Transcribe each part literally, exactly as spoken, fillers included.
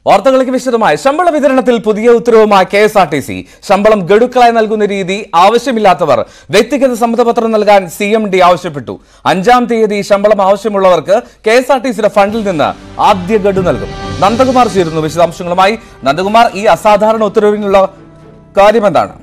വാർത്തകൾക്ക് വിശദമായി ശമ്പള വിതരണത്തിൽ പുതിയ ഉത്തരവുമായി K S R T C. ശമ്പളം ഗഡുക്കളായി നൽകുന്ന രീതി ആവശ്യമില്ലാത്തവർ വ്യക്തിഗത സമ്മതപത്രം നൽകാൻ സി എം ഡി ആവശ്യപ്പെട്ടു. അഞ്ചാം തീയതി ശമ്പളം ആവശ്യമുള്ളവർക്ക് കെ എസ് ആർ ടി സിയുടെ ഫണ്ടിൽ നിന്ന് ആദ്യ ഗഡു നൽകും. നന്ദകുമാർ ചേരുന്നു വിശദാംശങ്ങളുമായി. നന്ദകുമാർ, ഈ അസാധാരണ ഉത്തരവിനുള്ള കാര്യമെന്താണ്?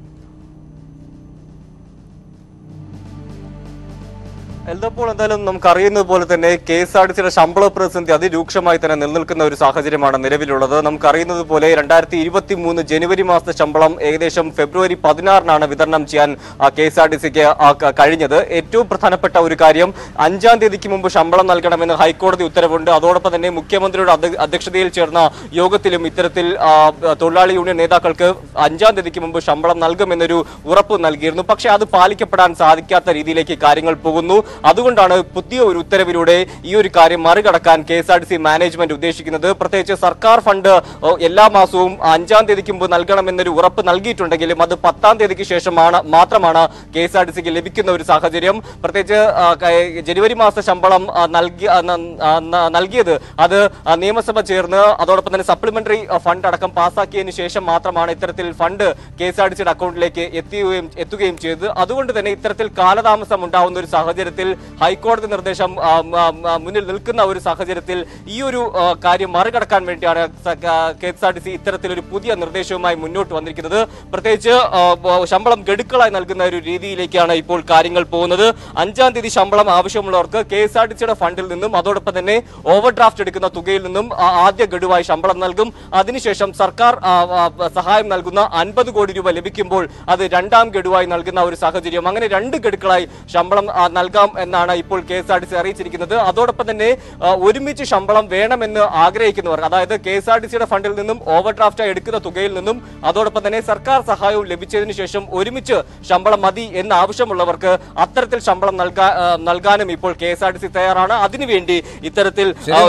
എൽദപ്പോൾ എന്തായാലും നമുക്കറിയുന്നത് പോലെ തന്നെ കെ എസ് ആർ ടി സിയുടെ ശമ്പള പ്രതിസന്ധി അതിരൂക്ഷമായി തന്നെ നിലനിൽക്കുന്ന ഒരു സാഹചര്യമാണ് നിലവിലുള്ളത്. നമുക്കറിയുന്നത് പോലെ രണ്ടായിരത്തി ഇരുപത്തി മൂന്ന് ജനുവരി മാസത്തെ ശമ്പളം ഏകദേശം ഫെബ്രുവരി പതിനാറിനാണ് വിതരണം ചെയ്യാൻ കെ എസ് ആർ ടി സിക്ക് കഴിഞ്ഞത്. ഏറ്റവും പ്രധാനപ്പെട്ട ഒരു കാര്യം, അഞ്ചാം തീയതിക്ക് മുമ്പ് ശമ്പളം നൽകണമെന്ന് ഹൈക്കോടതി ഉത്തരവുണ്ട്. അതോടൊപ്പം തന്നെ മുഖ്യമന്ത്രിയുടെ അധ്യക്ഷതയിൽ ചേർന്ന യോഗത്തിലും ഇത്തരത്തിൽ തൊഴിലാളി യൂണിയൻ നേതാക്കൾക്ക് അഞ്ചാം തീയതിക്ക് മുമ്പ് ശമ്പളം നൽകുമെന്നൊരു ഉറപ്പ് നൽകിയിരുന്നു. പക്ഷേ അത് പാലിക്കപ്പെടാൻ സാധിക്കാത്ത രീതിയിലേക്ക് കാര്യങ്ങൾ പോകുന്നു. അതുകൊണ്ടാണ് പുതിയ ഒരു ഉത്തരവിലൂടെ ഈ ഒരു കാര്യം മറികടക്കാൻ K S R T C management ഉദ്ദേശിക്കുന്നത്. പ്രത്യേകിച്ച് സർക്കാർ ഫണ്ട് എല്ലാ മാസവും അഞ്ചാം തീയതിക്ക് മുമ്പ് നൽകണമെന്നൊരു ഉറപ്പ് നൽകിയിട്ടുണ്ടെങ്കിലും അത് പത്താം തീയതിക്ക് ശേഷമാണ് മാത്രമാണ് കെ എസ് ആർ ടി സിക്ക് ലഭിക്കുന്ന ഒരു സാഹചര്യം. പ്രത്യേകിച്ച് ജനുവരി മാസ ശമ്പളം നൽകി നൽകിയത് അത് നിയമസഭ ചേർന്ന് അതോടൊപ്പം തന്നെ സപ്ലിമെന്ററി ഫണ്ട് അടക്കം പാസ്സാക്കിയതിനു ശേഷം മാത്രമാണ് ഇത്തരത്തിൽ fund K S R T സിയുടെ അക്കൗണ്ടിലേക്ക് എത്തുകയും എത്തുകയും ചെയ്തത്. അതുകൊണ്ട് തന്നെ ഇത്തരത്തിൽ കാലതാമസം ഉണ്ടാവുന്ന ഒരു സാഹചര്യത്തിൽ ഹൈക്കോടതി നിർദ്ദേശം മുന്നിൽ നിൽക്കുന്ന ഒരു സാഹചര്യത്തിൽ ഈ ഒരു കാര്യം മറികടക്കാൻ വേണ്ടിയാണ് K S R T C ഇത്തരത്തിലൊരു പുതിയ നിർദ്ദേശവുമായി മുന്നോട്ട് വന്നിരിക്കുന്നത്. പ്രത്യേകിച്ച് ശമ്പളം ഗഡുക്കളായി നൽകുന്ന ഒരു രീതിയിലേക്കാണ് ഇപ്പോൾ കാര്യങ്ങൾ പോകുന്നത്. അഞ്ചാം തീയതി ശമ്പളം ആവശ്യമുള്ളവർക്ക് കെ എസ് ആർ ടി സിയുടെ ഫണ്ടിൽ നിന്നും അതോടൊപ്പം തന്നെ ഓവർ ഡ്രാഫ്റ്റ് എടുക്കുന്ന തുകയിൽ നിന്നും ആദ്യ ഗഡുവായി ശമ്പളം നൽകും. അതിനുശേഷം സർക്കാർ സഹായം നൽകുന്ന അൻപത് കോടി രൂപ ലഭിക്കുമ്പോൾ അത് രണ്ടാം ഗഡുവായി നൽകുന്ന ഒരു സാഹചര്യം. അങ്ങനെ രണ്ട് ഗഡുക്കളായി ശമ്പളം നൽകാം എന്നാണ് ഇപ്പോൾ K S R T C അറിയിച്ചിരിക്കുന്നത്. അതോടൊപ്പം തന്നെ ഒരുമിച്ച് ശമ്പളം വേണമെന്ന് ആഗ്രഹിക്കുന്നവർ, അതായത് കെ എസ് ആർ ടി സിയുടെ ഫണ്ടിൽ നിന്നും ഓവർ ഡ്രാഫ്റ്റ് എടുക്കുന്ന തുകയിൽ നിന്നും അതോടൊപ്പം തന്നെ സർക്കാർ സഹായവും ലഭിച്ചതിന് ശേഷം ഒരുമിച്ച് ശമ്പളം മതി എന്ന ആവശ്യമുള്ളവർക്ക് അത്തരത്തിൽ ശമ്പളം നൽകാൻ നൽകാനും ഇപ്പോൾ K S R T C തയ്യാറാണ്. അതിനുവേണ്ടി ഇത്തരത്തിൽ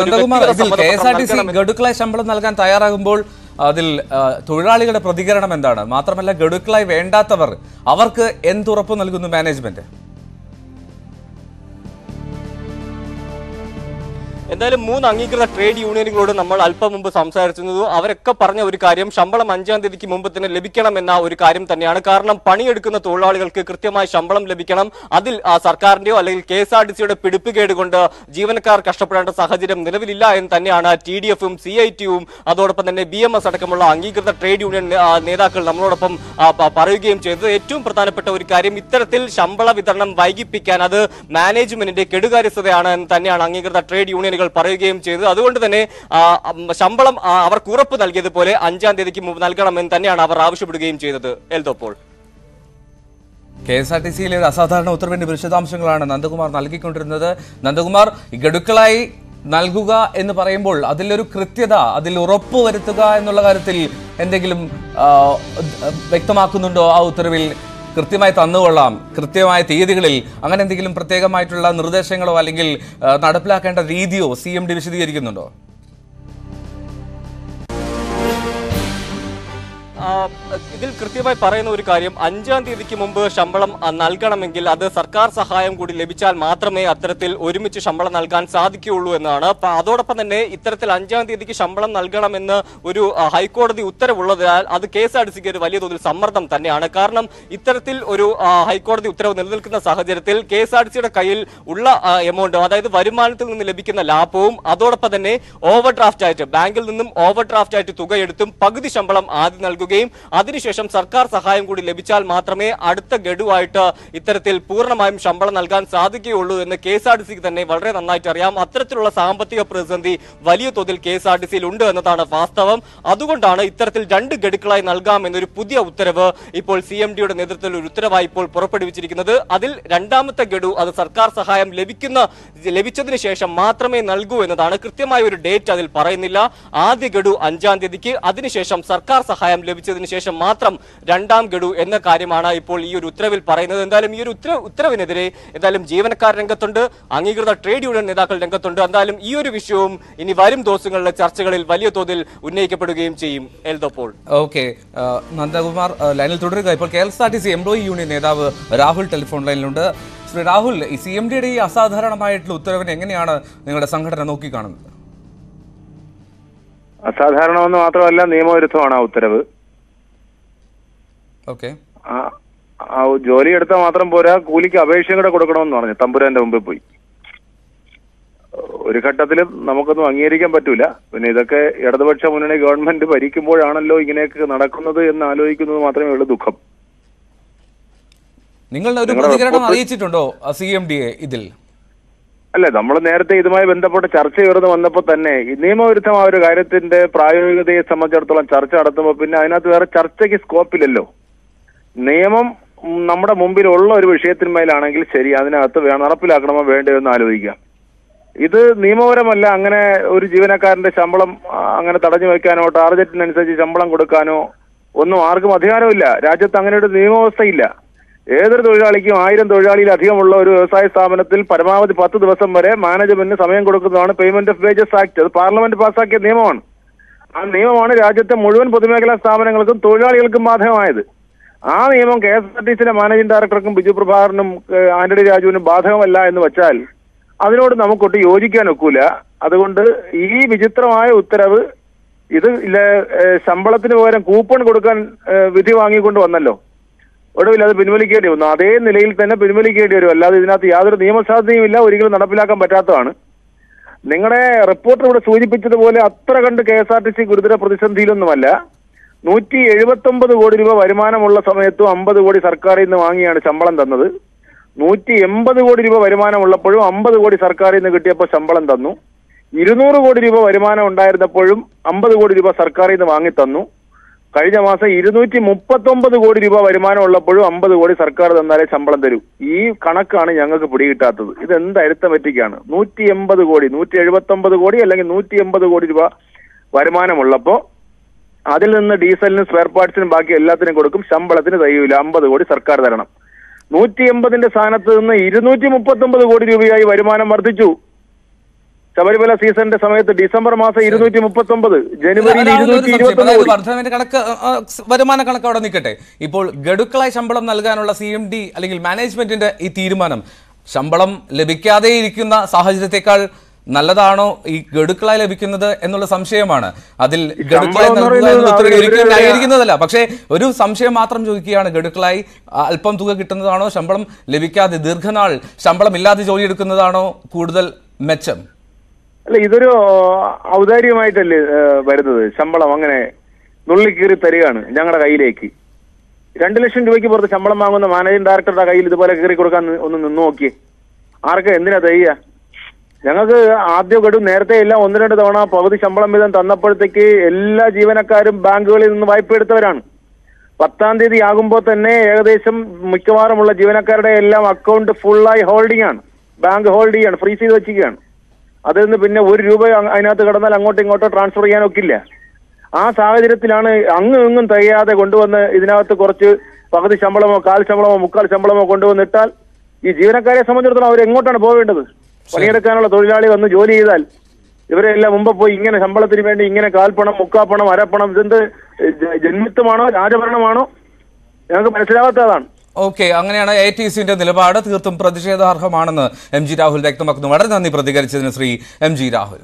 ഗഡുക്കളായി ശമ്പളം നൽകാൻ തയ്യാറാകുമ്പോൾ അതിൽ തൊഴിലാളികളുടെ പ്രതികരണം എന്താണ്? മാത്രമല്ല, ഗഡുക്കളായി വേണ്ടാത്തവർ അവർക്ക് എന്തുറപ്പ് നൽകുന്നു മാനേജ്മെന്റ്? എന്തായാലും മൂന്ന് അംഗീകൃത ട്രേഡ് യൂണിയനുകളോട് നമ്മൾ അല്പം മുമ്പ് സംസാരിച്ചിരുന്നു. അവരൊക്കെ പറഞ്ഞ ഒരു കാര്യം, ശമ്പളം അഞ്ചാം തീയതിക്ക് മുമ്പ് തന്നെ ലഭിക്കണം എന്ന ഒരു കാര്യം തന്നെയാണ്. കാരണം പണിയെടുക്കുന്ന തൊഴിലാളികൾക്ക് കൃത്യമായി ശമ്പളം ലഭിക്കണം. അതിൽ സർക്കാരിന്റെയോ അല്ലെങ്കിൽ കെ എസ് ആർ ടി സിയുടെ പിടിപ്പുകേട് കൊണ്ട് ജീവനക്കാർ കഷ്ടപ്പെടേണ്ട സാഹചര്യം നിലവിലില്ല എന്ന് തന്നെയാണ് ടി ഡി എഫും സി ഐ ടിയും അതോടൊപ്പം തന്നെ ബി എം എസ് അടക്കമുള്ള അംഗീകൃത ട്രേഡ് യൂണിയൻ നേതാക്കൾ നമ്മളോടൊപ്പം പറയുകയും ചെയ്തത്. ഏറ്റവും പ്രധാനപ്പെട്ട ഒരു കാര്യം, ഇത്തരത്തിൽ ശമ്പള വിതരണം വൈകിപ്പിക്കാൻ അത് മാനേജ്മെന്റിന്റെ കെടുകാര്യസ്ഥതയാണ് എന്ന് തന്നെയാണ് അംഗീകൃത ട്രേഡ് യൂണിയൻ പറയുകയും ചെയ്തത്. അതുകൊണ്ട് തന്നെ ശമ്പളം അവർക്ക് ഉറപ്പ് നൽകിയതുപോലെ അഞ്ചാം തീയതിക്ക് മുമ്പ് നൽകണമെന്ന് തന്നെയാണ് അവർ ആവശ്യപ്പെടുകയും ചെയ്തത്. Eldhopaul, K S R T സിയിലെ അസാധാരണ ഉത്തരവിന്റെ വിശദാംശങ്ങളാണ് നന്ദകുമാർ നൽകിക്കൊണ്ടിരുന്നത്. നന്ദകുമാർ, ഗഡുക്കളായി നൽകുക എന്ന് പറയുമ്പോൾ അതിലൊരു കൃത്യത, അതിൽ ഉറപ്പ് വരുത്തുക എന്നുള്ള കാര്യത്തിൽ എന്തെങ്കിലും വ്യക്തമാക്കുന്നുണ്ടോ? ആ ഉത്തരവിൽ കൃത്യമായി തന്നുകൊള്ളാം, കൃത്യമായ തീയതികളിൽ, അങ്ങനെ എന്തെങ്കിലും പ്രത്യേകമായിട്ടുള്ള നിർദ്ദേശങ്ങളോ അല്ലെങ്കിൽ നടപ്പിലാക്കേണ്ട രീതിയോ സി എം ഡി വിശദീകരിക്കുന്നുണ്ടോ? ഇതിൽ കൃത്യമായി പറയുന്ന ഒരു കാര്യം, അഞ്ചാം തീയതിക്ക് മുമ്പ് ശമ്പളം നൽകണമെങ്കിൽ അത് സർക്കാർ സഹായം കൂടി ലഭിച്ചാൽ മാത്രമേ അത്തരത്തിൽ ഒരുമിച്ച് ശമ്പളം നൽകാൻ സാധിക്കുകയുള്ളൂ എന്നാണ്. അതോടൊപ്പം തന്നെ ഇത്തരത്തിൽ അഞ്ചാം തീയതിക്ക് ശമ്പളം നൽകണമെന്ന് ഒരു ഹൈക്കോടതി ഉത്തരവുള്ളതിനാൽ അത് കെ എസ് ആർ ടി സിക്ക് ഒരു വലിയ തോതിൽ സമ്മർദ്ദം തന്നെയാണ്. കാരണം ഇത്തരത്തിൽ ഒരു ഹൈക്കോടതി ഉത്തരവ് നിലനിൽക്കുന്ന സാഹചര്യത്തിൽ കെ എസ് ആർ ടി സിയുടെ കയ്യിൽ ഉള്ള എമൗണ്ട്, അതായത് വരുമാനത്തിൽ നിന്ന് ലഭിക്കുന്ന ലാഭവും അതോടൊപ്പം തന്നെ ഓവർ ഡ്രാഫ്റ്റ് ആയിട്ട് ബാങ്കിൽ നിന്നും ഓവർ ഡ്രാഫ്റ്റ് ആയിട്ട് തുകയെടുത്തും പകുതി ശമ്പളം ആദ്യം നൽകുകയും അതിനുശേഷം സർക്കാർ സഹായം കൂടി ലഭിച്ചാൽ മാത്രമേ അടുത്ത ഗഡുവായിട്ട് ഇത്തരത്തിൽ പൂർണ്ണമായും ശമ്പളം നൽകാൻ സാധിക്കുകയുള്ളൂ എന്ന് കെ എസ് ആർ ടി സിക്ക് തന്നെ വളരെ നന്നായിട്ട് അറിയാം. അത്തരത്തിലുള്ള സാമ്പത്തിക പ്രതിസന്ധി വലിയ തോതിൽ കെ എസ് ആർ ടി സിയിൽ ഉണ്ട് എന്നതാണ് വാസ്തവം. അതുകൊണ്ടാണ് ഇത്തരത്തിൽ രണ്ട് ഗഡുക്കളായി നൽകാം എന്നൊരു പുതിയ ഉത്തരവ് ഇപ്പോൾ സി എം ഡിയുടെ നേതൃത്വത്തിൽ ഒരു ഉത്തരവായി ഇപ്പോൾ പുറപ്പെടുവിച്ചിരിക്കുന്നത്. അതിൽ രണ്ടാമത്തെ ഗഡു അത് സർക്കാർ സഹായം ലഭിക്കുന്ന ലഭിച്ചതിന് ശേഷം മാത്രമേ നൽകൂ എന്നതാണ്. കൃത്യമായ ഒരു ഡേറ്റ് അതിൽ പറയുന്നില്ല. ആദ്യ ഗഡു അഞ്ചാം തീയതിക്ക്, അതിനുശേഷം സർക്കാർ സഹായം ലഭിച്ചതിന് ശേഷം മാത്രം രണ്ടാം ഗഡു എന്ന കാര്യമാണ് ഇപ്പോൾ ഈ ഒരു ഉത്തരവിൽ പറയുന്നത്. എന്തായാലും ഈ ഒരു ഉത്തരവ് ഉത്തരവിനെതിരെ എന്തായാലും ജീവനക്കാർ രംഗത്തുണ്ട്, അംഗീകൃത ട്രേഡ് യൂണിയൻ നേതാക്കൾ രംഗത്തുണ്ട്. എന്തായാലും ഈ ഒരു വിഷയവും ഇനി വരും ദിവസങ്ങളിലെ ചർച്ചകളിൽ വലിയ തോതിൽ ഉന്നയിക്കപ്പെടുകയും ചെയ്യും. എൽദോപ്പോൾ, ഓക്കെ, നന്ദകുമാർ ലൈനിൽ തുടരുക. ഇപ്പോൾ K S R T C employee union നേതാവ് രാഹുൽ ടെലിഫോൺ ലൈനിലുണ്ട്. ശ്രീ രാഹുൽ, ഈ സി എം ഡിയുടെ ഈ അസാധാരണമായിട്ടുള്ള ഉത്തരവിനെ എങ്ങനെയാണ് നിങ്ങളുടെ സംഘടന നോക്കിക്കാണുന്നത്? അസാധാരണമെന്ന് മാത്രമല്ല നിയമവിരുദ്ധമാണ് ആ ഉത്തരവ്. ഓക്കെ, ആ ജോലി എടുത്താൽ മാത്രം പോരാ, കൂലിക്ക് അപേക്ഷ കൂടെ കൊടുക്കണമെന്ന് പറഞ്ഞു തമ്പുരാന്റെ മുമ്പിൽ പോയി. ഒരു ഘട്ടത്തിലും നമുക്കൊന്നും അംഗീകരിക്കാൻ പറ്റൂല. പിന്നെ ഇതൊക്കെ ഇടതുപക്ഷ മുന്നണി ഗവൺമെന്റ് ഭരിക്കുമ്പോഴാണല്ലോ ഇങ്ങനെയൊക്കെ നടക്കുന്നത് എന്ന് ആലോചിക്കുന്നത് മാത്രമേ ഉള്ളൂ ദുഃഖം. നിങ്ങളുടെ ഒരു പ്രതികരണം അറിയിച്ചിട്ടുണ്ടോ സി എം ഡി എ ഇതിൽ? അല്ല, നമ്മൾ നേരത്തെ ഇതുമായി ബന്ധപ്പെട്ട് ചർച്ച ഉയർന്നു വന്നപ്പോൾ തന്നെ നിയമവിരുദ്ധമായ ഒരു കാര്യത്തിന്റെ പ്രായോഗികതയെ സംബന്ധിച്ചിടത്തോളം ചർച്ച നടത്തുമ്പോൾ പിന്നെ അതിനകത്ത് വേറെ ചർച്ചയ്ക്ക് സ്കോപ്പില്ലല്ലോ. നിയമം നമ്മുടെ മുമ്പിലുള്ള ഒരു വിഷയത്തിന്മേലാണെങ്കിൽ ശരി, അതിനകത്ത് വേണം നടപ്പിലാക്കണമോ വേണ്ടയോ എന്ന് ആലോചിക്കാം. ഇത് നിയമപരമല്ല. അങ്ങനെ ഒരു ജീവനക്കാരന്റെ ശമ്പളം അങ്ങനെ തടഞ്ഞു വെക്കാനോ ടാർഗറ്റിനനുസരിച്ച് ശമ്പളം കൊടുക്കാനോ ഒന്നും ആർക്കും അധികാരമില്ല. രാജ്യത്ത് അങ്ങനെ ഒരു നിയമവ്യവസ്ഥയില്ല. ഏതൊരു തൊഴിലാളിക്കും ആയിരം തൊഴിലാളിയിലധികമുള്ള ഒരു വ്യവസായ സ്ഥാപനത്തിൽ പരമാവധി പത്ത് ദിവസം വരെ മാനേജ്മെന്റിന് സമയം കൊടുക്കുന്നതാണ് പേയ്മെന്റ് ഓഫ് വേജസ് ആക്ട്. അത് പാർലമെന്റ് പാസ്സാക്കിയ നിയമമാണ്. ആ നിയമമാണ് രാജ്യത്തെ മുഴുവൻ പൊതുമേഖലാ സ്ഥാപനങ്ങൾക്കും തൊഴിലാളികൾക്കും ബാധകമായത്. ആ നിയമം കെ എസ് ആർ ടി സിയുടെ മാനേജിംഗ് ഡയറക്ടർക്കും ബിജു പ്രഭാകരനും ആന്റണി രാജുവിനും ബാധകമല്ല എന്ന് വെച്ചാൽ അതിനോട് നമുക്കൊട്ട് യോജിക്കാൻ ഒക്കൂല. അതുകൊണ്ട് ഈ വിചിത്രമായ ഉത്തരവ് ഇത് ശമ്പളത്തിന് പകരം കൂപ്പൺ കൊടുക്കാൻ വിധി വാങ്ങിക്കൊണ്ട് വന്നല്ലോ, ഒടുവിൽ അത് പിൻവലിക്കേണ്ടി വന്നു. അതേ നിലയിൽ തന്നെ പിൻവലിക്കേണ്ടി വരും. അല്ലാതെ ഇതിനകത്ത് യാതൊരു നിയമസാധ്യതയുമില്ല, ഒരിക്കലും നടപ്പിലാക്കാൻ പറ്റാത്തതാണ്. നിങ്ങളുടെ റിപ്പോർട്ടർ ഇവിടെ സൂചിപ്പിച്ചതുപോലെ അത്ര കണ്ട് K S R T C ഗുരുതര പ്രതിസന്ധിയിലൊന്നുമല്ല. നൂറ്റി എഴുപത്തി ഒമ്പത് കോടി രൂപ വരുമാനമുള്ള സമയത്തും അമ്പത് കോടി സർക്കാരിൽ നിന്ന് വാങ്ങിയാണ് ശമ്പളം തന്നത്. നൂറ്റി എൺപത് കോടി രൂപ വരുമാനമുള്ളപ്പോഴും അമ്പത് കോടി സർക്കാരിൽ നിന്ന് കിട്ടിയപ്പോൾ ശമ്പളം തന്നു. ഇരുന്നൂറ് കോടി രൂപ വരുമാനം ഉണ്ടായിരുന്നപ്പോഴും അമ്പത് കോടി രൂപ സർക്കാരിൽ നിന്ന് വാങ്ങി തന്നു. കഴിഞ്ഞ മാസം ഇരുന്നൂറ്റി മുപ്പത്തി ഒമ്പത് കോടി രൂപ വരുമാനം ഉള്ളപ്പോഴും അമ്പത് കോടി സർക്കാർ തന്നാലേ ശമ്പളം തരൂ. ഈ കണക്കാണ് ഞങ്ങൾക്ക് പിടികിട്ടാത്തത്. ഇത് എന്ത് അരിത്തമെറ്റിക്കാണ്? നൂറ്റി എൺപത് കോടി നൂറ്റി എഴുപത്തി ഒമ്പത് കോടി അല്ലെങ്കിൽ നൂറ്റി എൺപത് കോടി രൂപ വരുമാനമുള്ളപ്പോ അതിൽ നിന്ന് ഡീസലിനും സ്പെയർ പാർട്സിനും ബാക്കി എല്ലാത്തിനും കൊടുക്കും, ശമ്പളത്തിന് തയ്യൂല, അമ്പത് കോടി സർക്കാർ തരണം. നൂറ്റി എൺപതിന്റെ സ്ഥാനത്ത് നിന്ന് ഇരുന്നൂറ്റി മുപ്പത്തി ഒമ്പത് കോടി രൂപയായി വരുമാനം വർദ്ധിച്ചു. ശബരിമല സീസണിന്റെ സമയത്ത് ഡിസംബർ മാസം ഇരുന്നൂറ്റി മുപ്പത്തി ഒമ്പത്, ജനുവരിയിൽ ഇരുന്നൂറ്റി ഇരുപത്തി ഒമ്പത്. വർധനവിന്റെ കണക്ക് വരുമാന കണക്ക് അവിടെ നിൽക്കട്ടെ. ഇപ്പോൾ ഗഡുക്കളായി ശമ്പളം നൽകാനുള്ള സി എം ഡി അല്ലെങ്കിൽ മാനേജ്മെന്റിന്റെ ഈ തീരുമാനം ശമ്പളം ലഭിക്കാതെ ഇരിക്കുന്ന സാഹചര്യത്തെക്കാൾ നല്ലതാണോ ഈ ഗഡുക്കളായി ലഭിക്കുന്നത് എന്നുള്ള സംശയമാണ്. അതിൽ ഗഡുക്കളായി ഒരിക്കലും ന്യായീകരിക്കുന്നതല്ല, പക്ഷേ ഒരു സംശയം മാത്രം ചോദിക്കുകയാണ്. ഗഡുക്കളായി അല്പം തുക കിട്ടുന്നതാണോ ശമ്പളം ലഭിക്കാതെ ദീർഘനാൾ ശമ്പളം ഇല്ലാതെ ജോലി എടുക്കുന്നതാണോ കൂടുതൽ മെച്ചം? അല്ല, ഇതൊരു ഔദാര്യമായിട്ടല്ലേ വരുന്നത്. ശമ്പളം അങ്ങനെ നുള്ളിക്കീറി തരികയാണ് ഞങ്ങളുടെ കയ്യിലേക്ക്. രണ്ടു ലക്ഷം രൂപയ്ക്ക് പുറത്ത് ശമ്പളം വാങ്ങുന്ന മാനേജിംഗ് ഡയറക്ടറുടെ കയ്യിൽ ഇതുപോലെ കീറി കൊടുക്കാൻ ഒന്ന് നിന്ന് നോക്കിയേ. ആർക്ക് എന്തിനാ തയ്യ? ഞങ്ങൾക്ക് ആദ്യ ഗഡു നേരത്തെ എല്ലാം ഒന്ന് രണ്ട് തവണ പകുതി ശമ്പളം വീതം തന്നപ്പോഴത്തേക്ക് എല്ലാ ജീവനക്കാരും ബാങ്കുകളിൽ നിന്ന് വായ്പ എടുത്തവരാണ്. പത്താം തീയതി ആകുമ്പോൾ തന്നെ ഏകദേശം മിക്കവാറുമുള്ള ജീവനക്കാരുടെ എല്ലാം അക്കൗണ്ട് ഫുള്ളായി ഹോൾഡിംഗ് ആണ്, ബാങ്ക് ഹോൾഡ് ചെയ്യാണ്, ഫ്രീസ് ചെയ്ത് വെച്ചിരിക്കുകയാണ്. അതിൽ നിന്ന് പിന്നെ ഒരു രൂപ അതിനകത്ത് കിടന്നാൽ അങ്ങോട്ടും ഇങ്ങോട്ടോ ട്രാൻസ്ഫർ ചെയ്യാനൊക്കില്ല. ആ സാഹചര്യത്തിലാണ് അങ്ങും ഇങ്ങും തികയാതെ കൊണ്ടുവന്ന് ഇതിനകത്ത് കുറച്ച് പകുതി ശമ്പളമോ കാൽ ശമ്പളമോ മുക്കാൽ ശമ്പളമോ കൊണ്ടുവന്നിട്ടാൽ ഈ ജീവനക്കാരെ സംബന്ധിച്ചിടത്തോളം അവർ എങ്ങോട്ടാണ് പോവേണ്ടത്? പണിയെടുക്കാനുള്ള തൊഴിലാളി വന്ന് ജോലി ചെയ്താൽ ഇവരെല്ലാം മുമ്പ് പോയി ഇങ്ങനെ ശമ്പളത്തിന് വേണ്ടി ഇങ്ങനെ കാൽപ്പണം മുക്കാപ്പണം അരപ്പണം, ഇതെന്ത് ജന്മിത്വമാണോ രാജഭരണമാണോ? ഞങ്ങൾക്ക് മനസ്സിലാവാത്തതാണ്. ഓക്കെ, അങ്ങനെയാണ് എ ടി സിന്റെ നിലപാട്. തീർത്തും പ്രതിഷേധാർഹമാണെന്ന് എം ജി രാഹുൽ വ്യക്തമാക്കുന്നു. വളരെ നന്ദി പ്രതികരിച്ചതിന് Shri M G Rahul.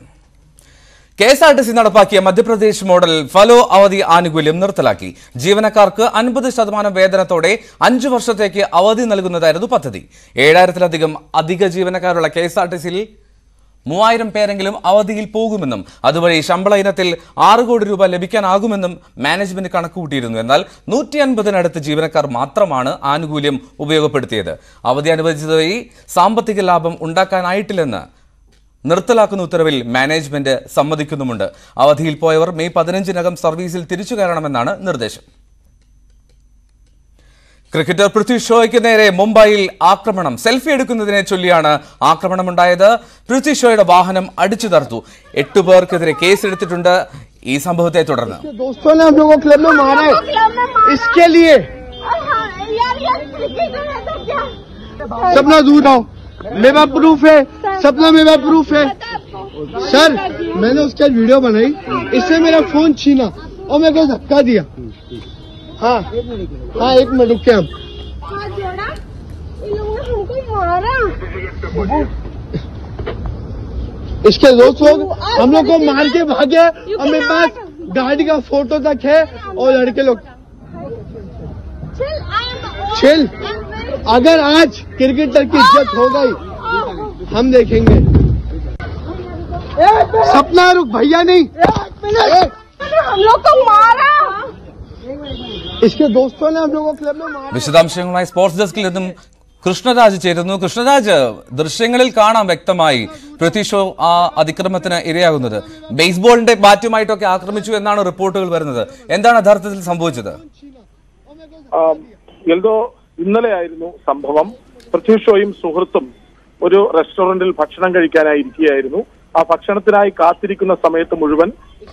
K S R T C നടപ്പാക്കിയ മധ്യപ്രദേശ് മോഡൽ ഫലോ അവധി ആനുകൂല്യം നിർത്തലാക്കി. ജീവനക്കാർക്ക് അൻപത് ശതമാനം വേതനത്തോടെ അഞ്ചു വർഷത്തേക്ക് അവധി നൽകുന്നതായിരുന്നു പദ്ധതി. ഏഴായിരത്തിലധികം അധിക ജീവനക്കാരുള്ള കെ എസ് ആർ ടി സിയിൽ മൂവായിരം പേരെങ്കിലും അവധിയിൽ പോകുമെന്നും അതുവഴി ശമ്പള ഇനത്തിൽ ആറ് കോടി രൂപ ലഭിക്കാനാകുമെന്നും മാനേജ്മെന്റ് കണക്കുകൂട്ടിയിരുന്നു. എന്നാൽ നൂറ്റി അൻപതിനടുത്ത് ജീവനക്കാർ മാത്രമാണ് ആനുകൂല്യം ഉപയോഗപ്പെടുത്തിയത്. അവധി അനുവദിച്ചതുവഴി സാമ്പത്തിക ലാഭം ഉണ്ടാക്കാനായിട്ടില്ലെന്ന് നിർത്തലാക്കുന്ന ഉത്തരവിൽ മാനേജ്മെന്റ് സമ്മതിക്കുന്നുമുണ്ട്. അവധിയിൽ പോയവർ മെയ് പതിനഞ്ചിനകം സർവീസിൽ തിരിച്ചു കയറണമെന്നാണ് നിർദ്ദേശം. ക്രിക്കറ്റർ പൃഥ്വി ഷോയ്ക്ക് നേരെ മുംബൈയിൽ ആക്രമണം. സെൽഫി എടുക്കുന്നതിനെ ചൊല്ലിയാണ് ആക്രമണമുണ്ടായത്. പൃഥ്വി ഷോയുടെ വാഹനം അടിച്ചു തകർത്തു. എട്ടു പേർക്കെതിരെ കേസെടുത്തിട്ടുണ്ട് ഈ സംഭവത്തെ തുടർന്ന്. मेरा प्रूफ है, सपना मेरा प्रूफ है सर। मैंने उसका वीडियो बनाई, इससे मेरा फोन छीना और मेरे को धक्का दिया। हाँ हाँ एक मिनट रुके हम। इसके दोस्त लोग हम लोग को मार के भागे और मेरे पास गाड़ी का फोटो तक है और लड़के लोग चिल। अगर आज क्रिकेटर की इज्जत हो गई हम देखेंगे। सपना रुक भैया नहीं, हम लोग को मारा। इसके दोस्तों ने हम लोग को क्लब में मारा। വിശദാംശങ്ങളുമായി സ്പോർട്സ് ഡെസ്കിൽ നിന്നും കൃഷ്ണരാജ് ചേരുന്നു. കൃഷ്ണരാജ്, ദൃശ്യങ്ങളിൽ കാണാം വ്യക്തമായി പൃഥ്വി ഷോ ആ അതിക്രമത്തിന് ഇരയാകുന്നത്. ബേസ്ബോളിന്റെ ബാറ്റുമായിട്ടൊക്കെ ആക്രമിച്ചു എന്നാണ് റിപ്പോർട്ടുകൾ വരുന്നത്. എന്താണ് യഥാർത്ഥത്തിൽ സംഭവിച്ചത്? എൽദോ, ഇന്നലെയായിരുന്നു സംഭവം. പൃഥ്വി ഷോയും സുഹൃത്തും ഒരു റെസ്റ്റോറന്റിൽ ഭക്ഷണം കഴിക്കാനായി ഇരിക്കുകയായിരുന്നു. ആ ഭക്ഷണത്തിനായി കാത്തിരിക്കുന്ന സമയത്ത് മുഴുവൻ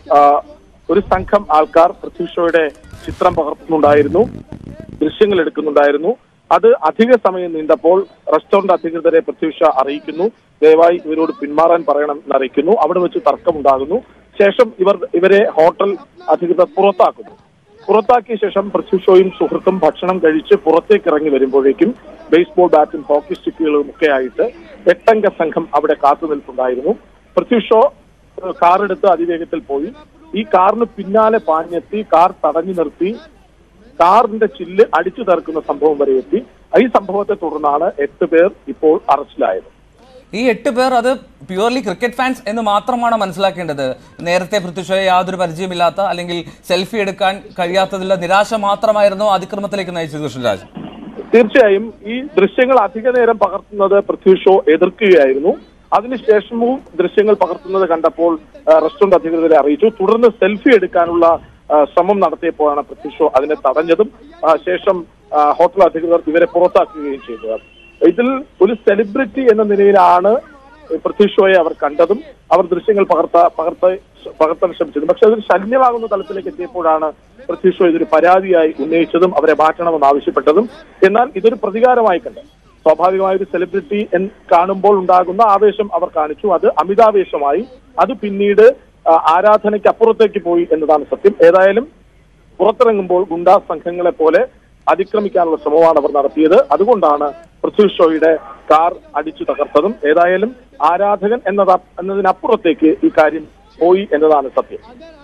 ഒരു സംഘം ആൾക്കാർ പൃഥ്വി ഷോയുടെ ചിത്രം പകർത്തുന്നുണ്ടായിരുന്നു, ദൃശ്യങ്ങൾ എടുക്കുന്നുണ്ടായിരുന്നു. അത് അധിക സമയം നീണ്ടപ്പോൾ റെസ്റ്റോറന്റ് അധികൃതരെ പൃഥ്വി ഷോ അറിയിക്കുന്നു, ദയവായി ഇവരോട് പിന്മാറാൻ പറയണം എന്നറിയിക്കുന്നു. അവിടെ വെച്ച് തർക്കമുണ്ടാകുന്നു. ശേഷം ഇവർ ഇവരെ ഹോട്ടൽ അധികൃതർ പുറത്താക്കുന്നു. പുറത്താക്കിയ ശേഷം പൃഥ്വി ഷോയും സുഹൃത്തും ഭക്ഷണം കഴിച്ച് പുറത്തേക്ക് ഇറങ്ങി വരുമ്പോഴേക്കും ബേസ്ബോൾ ബാറ്റും ഹോക്കി സ്റ്റിക്കുകളും ഒക്കെ ആയിട്ട് എട്ടംഗ സംഘം അവിടെ കാത്തുനിൽപ്പുണ്ടായിരുന്നു. പൃഥ്വി ഷോ കാറെടുത്ത് അതിവേഗത്തിൽ പോയി. ഈ കാറിന് പിന്നാലെ പാഞ്ഞെത്തി കാർ തടഞ്ഞു നിർത്തി കാറിന്റെ ചില്ല് അടിച്ചു തീർക്കുന്ന സംഭവം വരെ എത്തി. ഈ സംഭവത്തെ തുടർന്നാണ് എട്ട് പേർ ഇപ്പോൾ അറസ്റ്റിലായത്. ഈ എട്ട് പേർ അത് പ്യുവർലി ക്രിക്കറ്റ് ഫാൻസ് എന്ന് മാത്രമാണ് മനസ്സിലാക്കേണ്ടത്. നേരത്തെ പൃഥ്വി ഷോയെ യാതൊരു പരിചയമില്ലാത്ത അല്ലെങ്കിൽ സെൽഫി എടുക്കാൻ കഴിയാത്തതിലുള്ള നിരാശ മാത്രമായിരുന്നു അതിക്രമത്തിലേക്ക് നയിച്ചത്. കൃഷ്ണരാജ്, തീർച്ചയായും ഈ ദൃശ്യങ്ങൾ അധിക നേരം പകർത്തുന്നത് പൃഥ്വി ഷോ എതിർക്കുകയായിരുന്നു. അതിനുശേഷവും ദൃശ്യങ്ങൾ പകർത്തുന്നത് കണ്ടപ്പോൾ റെസ്റ്റോറന്റ് അധികൃതരെ അറിയിച്ചു. തുടർന്ന് സെൽഫി എടുക്കാനുള്ള ശ്രമം നടത്തിയപ്പോഴാണ് പൃഥ്വി ഷോ അതിനെ തടഞ്ഞതും ശേഷം ഹോട്ടൽ അധികൃതർ ഇവരെ പുറത്താക്കുകയും ചെയ്തത്. ഇതിൽ ഒരു സെലിബ്രിറ്റി എന്ന നിലയിലാണ് പൃഥ്വി ഷോയെ അവർ കണ്ടതും അവർ ദൃശ്യങ്ങൾ പകർത്ത പകർത്ത പകർത്താൻ ശ്രമിച്ചതും. പക്ഷെ അതൊരു ശല്യമാകുന്ന തലത്തിലേക്ക് എത്തിയപ്പോഴാണ് പൃഥ്വി ഷോ ഇതൊരു പരാതിയായി ഉന്നയിച്ചതും അവരെ മാറ്റണമെന്ന് ആവശ്യപ്പെട്ടതും. എന്നാൽ ഇതൊരു പ്രതികാരമായി കണ്ട് സ്വാഭാവികമായ ഒരു സെലിബ്രിറ്റി കാണുമ്പോൾ ഉണ്ടാകുന്ന ആവേശം അവർ കാണിച്ചു. അത് അമിതാവേശമായി. അത് പിന്നീട് ആരാധനയ്ക്ക് അപ്പുറത്തേക്ക് പോയി എന്നതാണ് സത്യം. ഏതായാലും പുറത്തിറങ്ങുമ്പോൾ ഗുണ്ടാ സംഘങ്ങളെ പോലെ അതിക്രമിക്കാനുള്ള ശ്രമമാണ് അവർ നടത്തിയത്. അതുകൊണ്ടാണ് പൃഥ്വി ഷോയുടെ കാർ അടിച്ചു തകർത്തതും. ഏതായാലും ആരാധകൻ എന്നത എന്നതിനപ്പുറത്തേക്ക് ഈ കാര്യം പോയി എന്നതാണ് സത്യം.